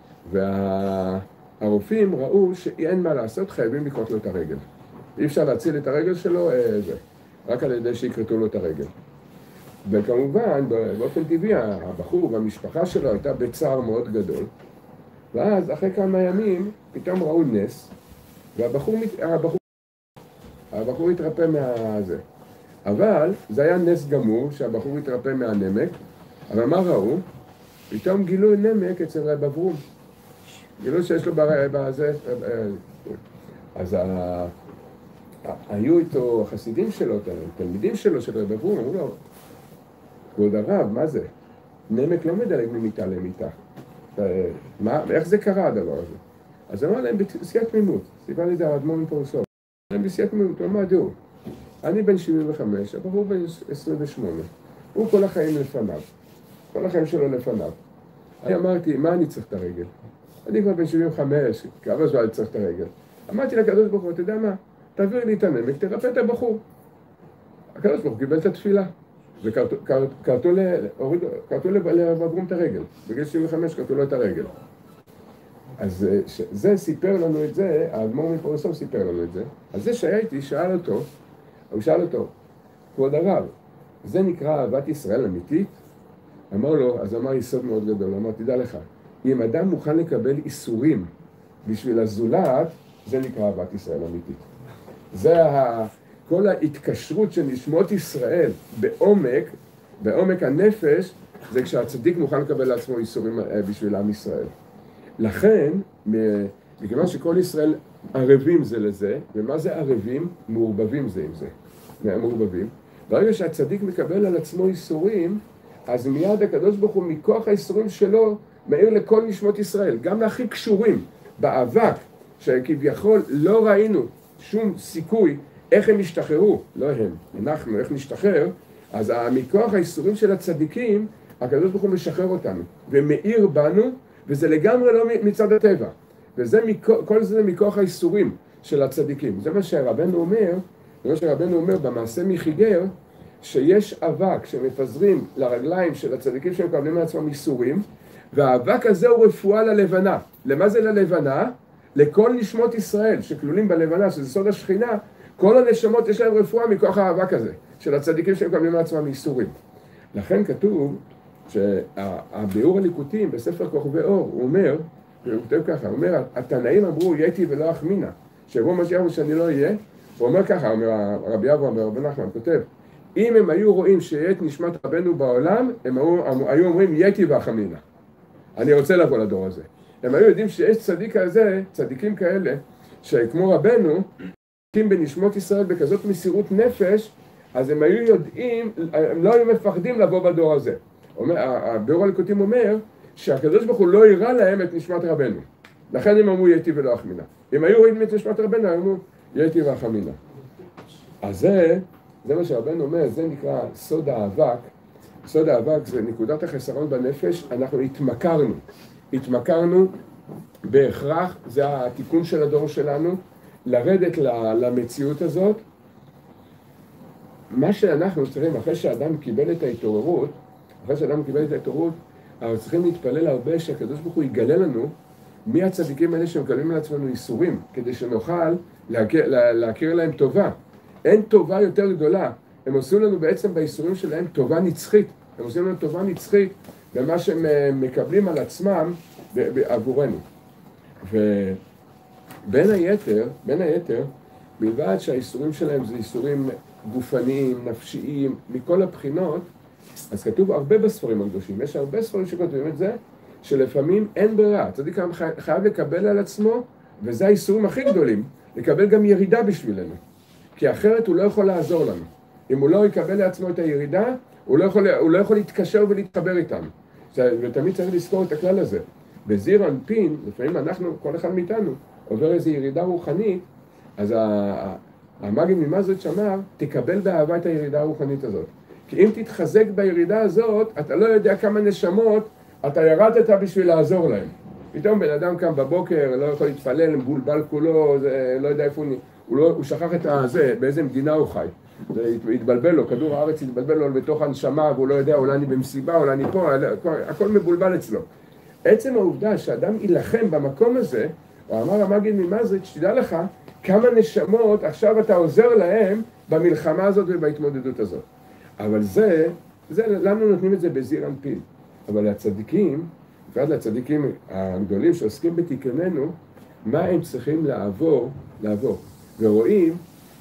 [SPEAKER 1] והרופאים ראו שאין מה לעשות, חייבים לקרות לו את הרגל. אי אפשר להציל את הרגל שלו, זה, רק על ידי שיקרתו לו את הרגל. וכמובן, באופן טבעי, הבחור והמשפחה שלו הייתה בצער מאוד גדול, ואז אחרי כמה ימים פתאום ראו נס, והבחור הבחור, הבחור התרפא מהזה. אבל זה היה נס גמור שהבחור התרפא מהנמק, אבל מה ראו? פתאום גילו נמק אצל רב אברום. גילו שיש לו בזה. אז ה... היו איתו החסידים שלו, תלמידים שלו של רב אברום, אמרו לו, כבוד הרב, מה זה? נמק לא מדלג ממיטה למיטה. מה, איך זה קרה הדבר הזה? אז אמר להם בסיעת תמימות, סיפר לי את האדמו"ר מפוריסוב. אמר בסיעת תמימות, הוא אמר, דעו, אני בן שבעים וחמש, הבחור בן עשרים ושמונה, הוא כל החיים לפניו, כל החיים שלו לפניו. אני אמרתי, מה אני צריך את הרגל? אני כבר בן שבעים וחמש, כמה זמן אני צריך את הרגל? אמרתי לקדוש ברוך הוא, אתה יודע מה? תעביר לי את הנמק, תרפא את הבחור. הקדוש ברוך הוא קיבל את התפילה. וקרתו לרב אברום את הרגל, בגיל שבעים וחמש קרתו לו את הרגל. אז זה סיפר לנו את זה, האדמו"ר מפוריסוב סיפר לנו את זה. אז זה שהיה איתי, שאל אותו, הוא שאל אותו, כבוד הרב, זה נקרא אהבת ישראל אמיתית? אמר לו, אז אמר יסוד מאוד גדול, אמר, תדע לך, אם אדם מוכן לקבל איסורים בשביל הזולת, זה נקרא אהבת ישראל אמיתית. זה ה... כל ההתקשרות של נשמות ישראל בעומק, בעומק הנפש, זה כשהצדיק מוכן לקבל לעצמו איסורים בשביל עם ישראל. לכן, מכיוון שכל ישראל ערבים זה לזה, ומה זה ערבים? מעורבבים זה עם זה. מעורבבים. ברגע שהצדיק מקבל על עצמו איסורים, אז מיד הקדוש ברוך הוא מכוח האיסורים שלו, מאיר לכל נשמות ישראל, גם להכי קשורים באבק, שכביכול לא ראינו שום סיכוי, איך הם השתחררו, לא הם, אנחנו, איך נשתחרר, אז מכוח האיסורים של הצדיקים, הקדוש ברוך הוא משחרר אותנו, ומאיר בנו, וזה לגמרי לא מצד הטבע, וכל זה מכוח האיסורים של הצדיקים. זה מה שרבנו אומר, זה מה שרבנו אומר במעשה מחיגר, שיש אבק שמפזרים לרגליים של הצדיקים שמקבלים לעצמם איסורים, והאבק הזה הוא רפואה ללבנה. למה זה ללבנה? לכל נשמות ישראל שכלולים בלבנה, שזה סוד השכינה, כל הנשמות יש להם רפואה מכוח האבק הזה, של הצדיקים שמקבלים לעצמם איסורים. לכן כתוב שהביאור הליקוטים בספר כוכבי אור, הוא אומר, הוא כותב ככה, הוא אומר, התנאים אמרו, יהייתי ולא אחמינה, שיבוא משיח ושאני לא אהיה, הוא אומר ככה, אומר רבי אברהם ורבי נחמן, כותב, אם הם היו רואים שיהיה את נשמת רבנו בעולם, הם היו אומרים, יהייתי ואחמינה. אני רוצה לבוא לדור הזה. הם היו יודעים שיש צדיק כזה, צדיקים כאלה, שכמו רבנו, בנשמות ישראל בכזאת מסירות נפש, אז הם היו יודעים, הם לא היו מפחדים לבוא בדור הזה. הביאור הליקוטים אומר שהקדוש ברוך הוא לא הראה להם את נשמת רבנו. לכן הם אמרו יהייתי ולא אחמינה. אם היו רואים את נשמת רבנו, הם אמרו יהייתי ואחמינה. אז זה, זה מה שרבנו אומר, זה נקרא סוד האבק. סוד האבק זה נקודת החסרון בנפש, אנחנו התמכרנו. התמכרנו בהכרח, זה התיקון של הדור שלנו, לרדת למציאות הזאת. מה שאנחנו צריכים, אחרי שאדם קיבל את ההתעוררות, אחרי שאדם קיבל את ההתעוררות, אנחנו צריכים להתפלל הרבה שהקדוש ברוך הוא יגלה לנו מי הצדיקים האלה שמקבלים על עצמנו איסורים, כדי שנוכל להכיר, להכיר להם טובה. אין טובה יותר גדולה. הם עושים לנו בעצם באיסורים שלהם טובה נצחית. הם עושים לנו טובה נצחית במה שהם מקבלים על עצמם עבורנו. ובין היתר, בין היתר, בלבד שהאיסורים שלהם זה איסורים גופניים, נפשיים, מכל הבחינות, אז כתוב הרבה בספרים הקדושים, יש הרבה ספרים שכותבים את זה, שלפעמים אין ברירה, צדיק חייב לקבל על עצמו, וזה האיסורים הכי גדולים, לקבל גם ירידה בשבילנו, כי אחרת הוא לא יכול לעזור לנו. אם הוא לא יקבל לעצמו את הירידה, הוא לא יכול, הוא לא יכול להתקשר ולהתחבר איתם. ותמיד צריך לזכור את הכלל הזה. בזעיר אנפין, לפעמים אנחנו, כל אחד מאיתנו, עובר איזו ירידה רוחנית, אז המגיד ממזריץ' אמר, תקבל באהבה את הירידה הרוחנית הזאת. כי אם תתחזק בירידה הזאת, אתה לא יודע כמה נשמות אתה ירדת בשביל לעזור להם. פתאום בן אדם קם בבוקר, לא יכול להתפלל, מבולבל כולו, זה, לא יודע איפה הוא, הוא, לא, הוא שכח את הזה, באיזה מדינה הוא חי. זה התבלבל לו, כדור הארץ התבלבל לו בתוך הנשמה, והוא לא יודע, אולי אני במסיבה, אולי אני פה, הכל, הכל מבולבל אצלו. עצם העובדה שאדם ילחם במקום הזה, הוא אמר המגיד ממזריץ', שתדע לך כמה נשמות עכשיו אתה עוזר להם במלחמה הזאת ובהתמודדות הזאת. אבל זה, זה לנו נותנים את זה בזעיר אנפין. אבל הצדיקים, ועד לצדיקים הגדולים שעוסקים בתיקוננו, מה הם צריכים לעבור, לעבור. ורואים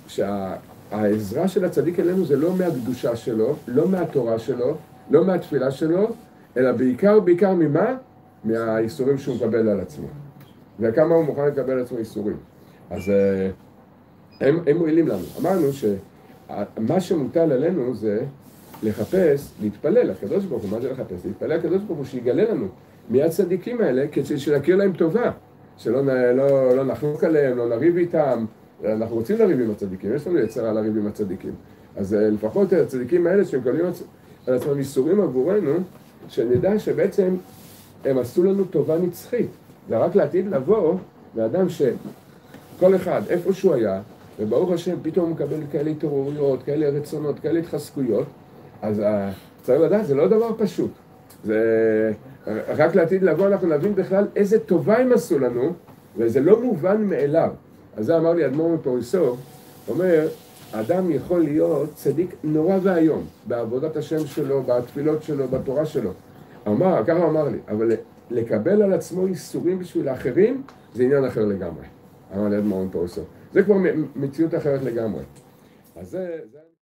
[SPEAKER 1] שהעזרה של הצדיק אלינו זה לא מהקדושה שלו, לא מהתורה שלו, לא מהתפילה שלו, אלא בעיקר, בעיקר ממה? מהאיסורים שהוא מקבל על עצמו. וכמה הוא מוכן לקבל על עצמו איסורים. אז הם, הם מועילים לנו. אמרנו שמה שמוטל עלינו זה לחפש, להתפלל לקדוש ברוך הוא. מה זה לחפש? להתפלל לקדוש ברוך הוא שיגלה לנו מי הצדיקים האלה, כדי שנכיר להם טובה. שלא לא, לא נחלוק עליהם, לא נריב איתם. אנחנו רוצים לריב עם הצדיקים, יש לנו יצרה לריב עם הצדיקים. אז לפחות הצדיקים האלה שמקבלים על עצמם איסורים עבורנו, שנדע שבעצם הם עשו לנו טובה נצחית. זה רק לעתיד לבוא, לאדם שכל אחד, איפה שהוא היה, וברוך השם פתאום הוא מקבל כאלה התעוררויות, כאלה רצונות, כאלה התחזקויות, אז צריך לדעת, זה לא דבר פשוט. זה רק לעתיד לבוא, אנחנו נבין בכלל איזה טובה הם עשו לנו, וזה לא מובן מאליו. אז זה אמר לי אדמו"ר מפוריסוב, אומר, האדם יכול להיות צדיק נורא והיום, בעבודת השם שלו, בתפילות שלו, בתורה שלו. אמר, ככה אמר לי, אבל לקבל על עצמו איסורים בשביל האחרים, זה עניין אחר לגמרי. אמר לי אדמו"ר מפוריסוב. זה כבר מציאות אחרת לגמרי. אז זה... זה...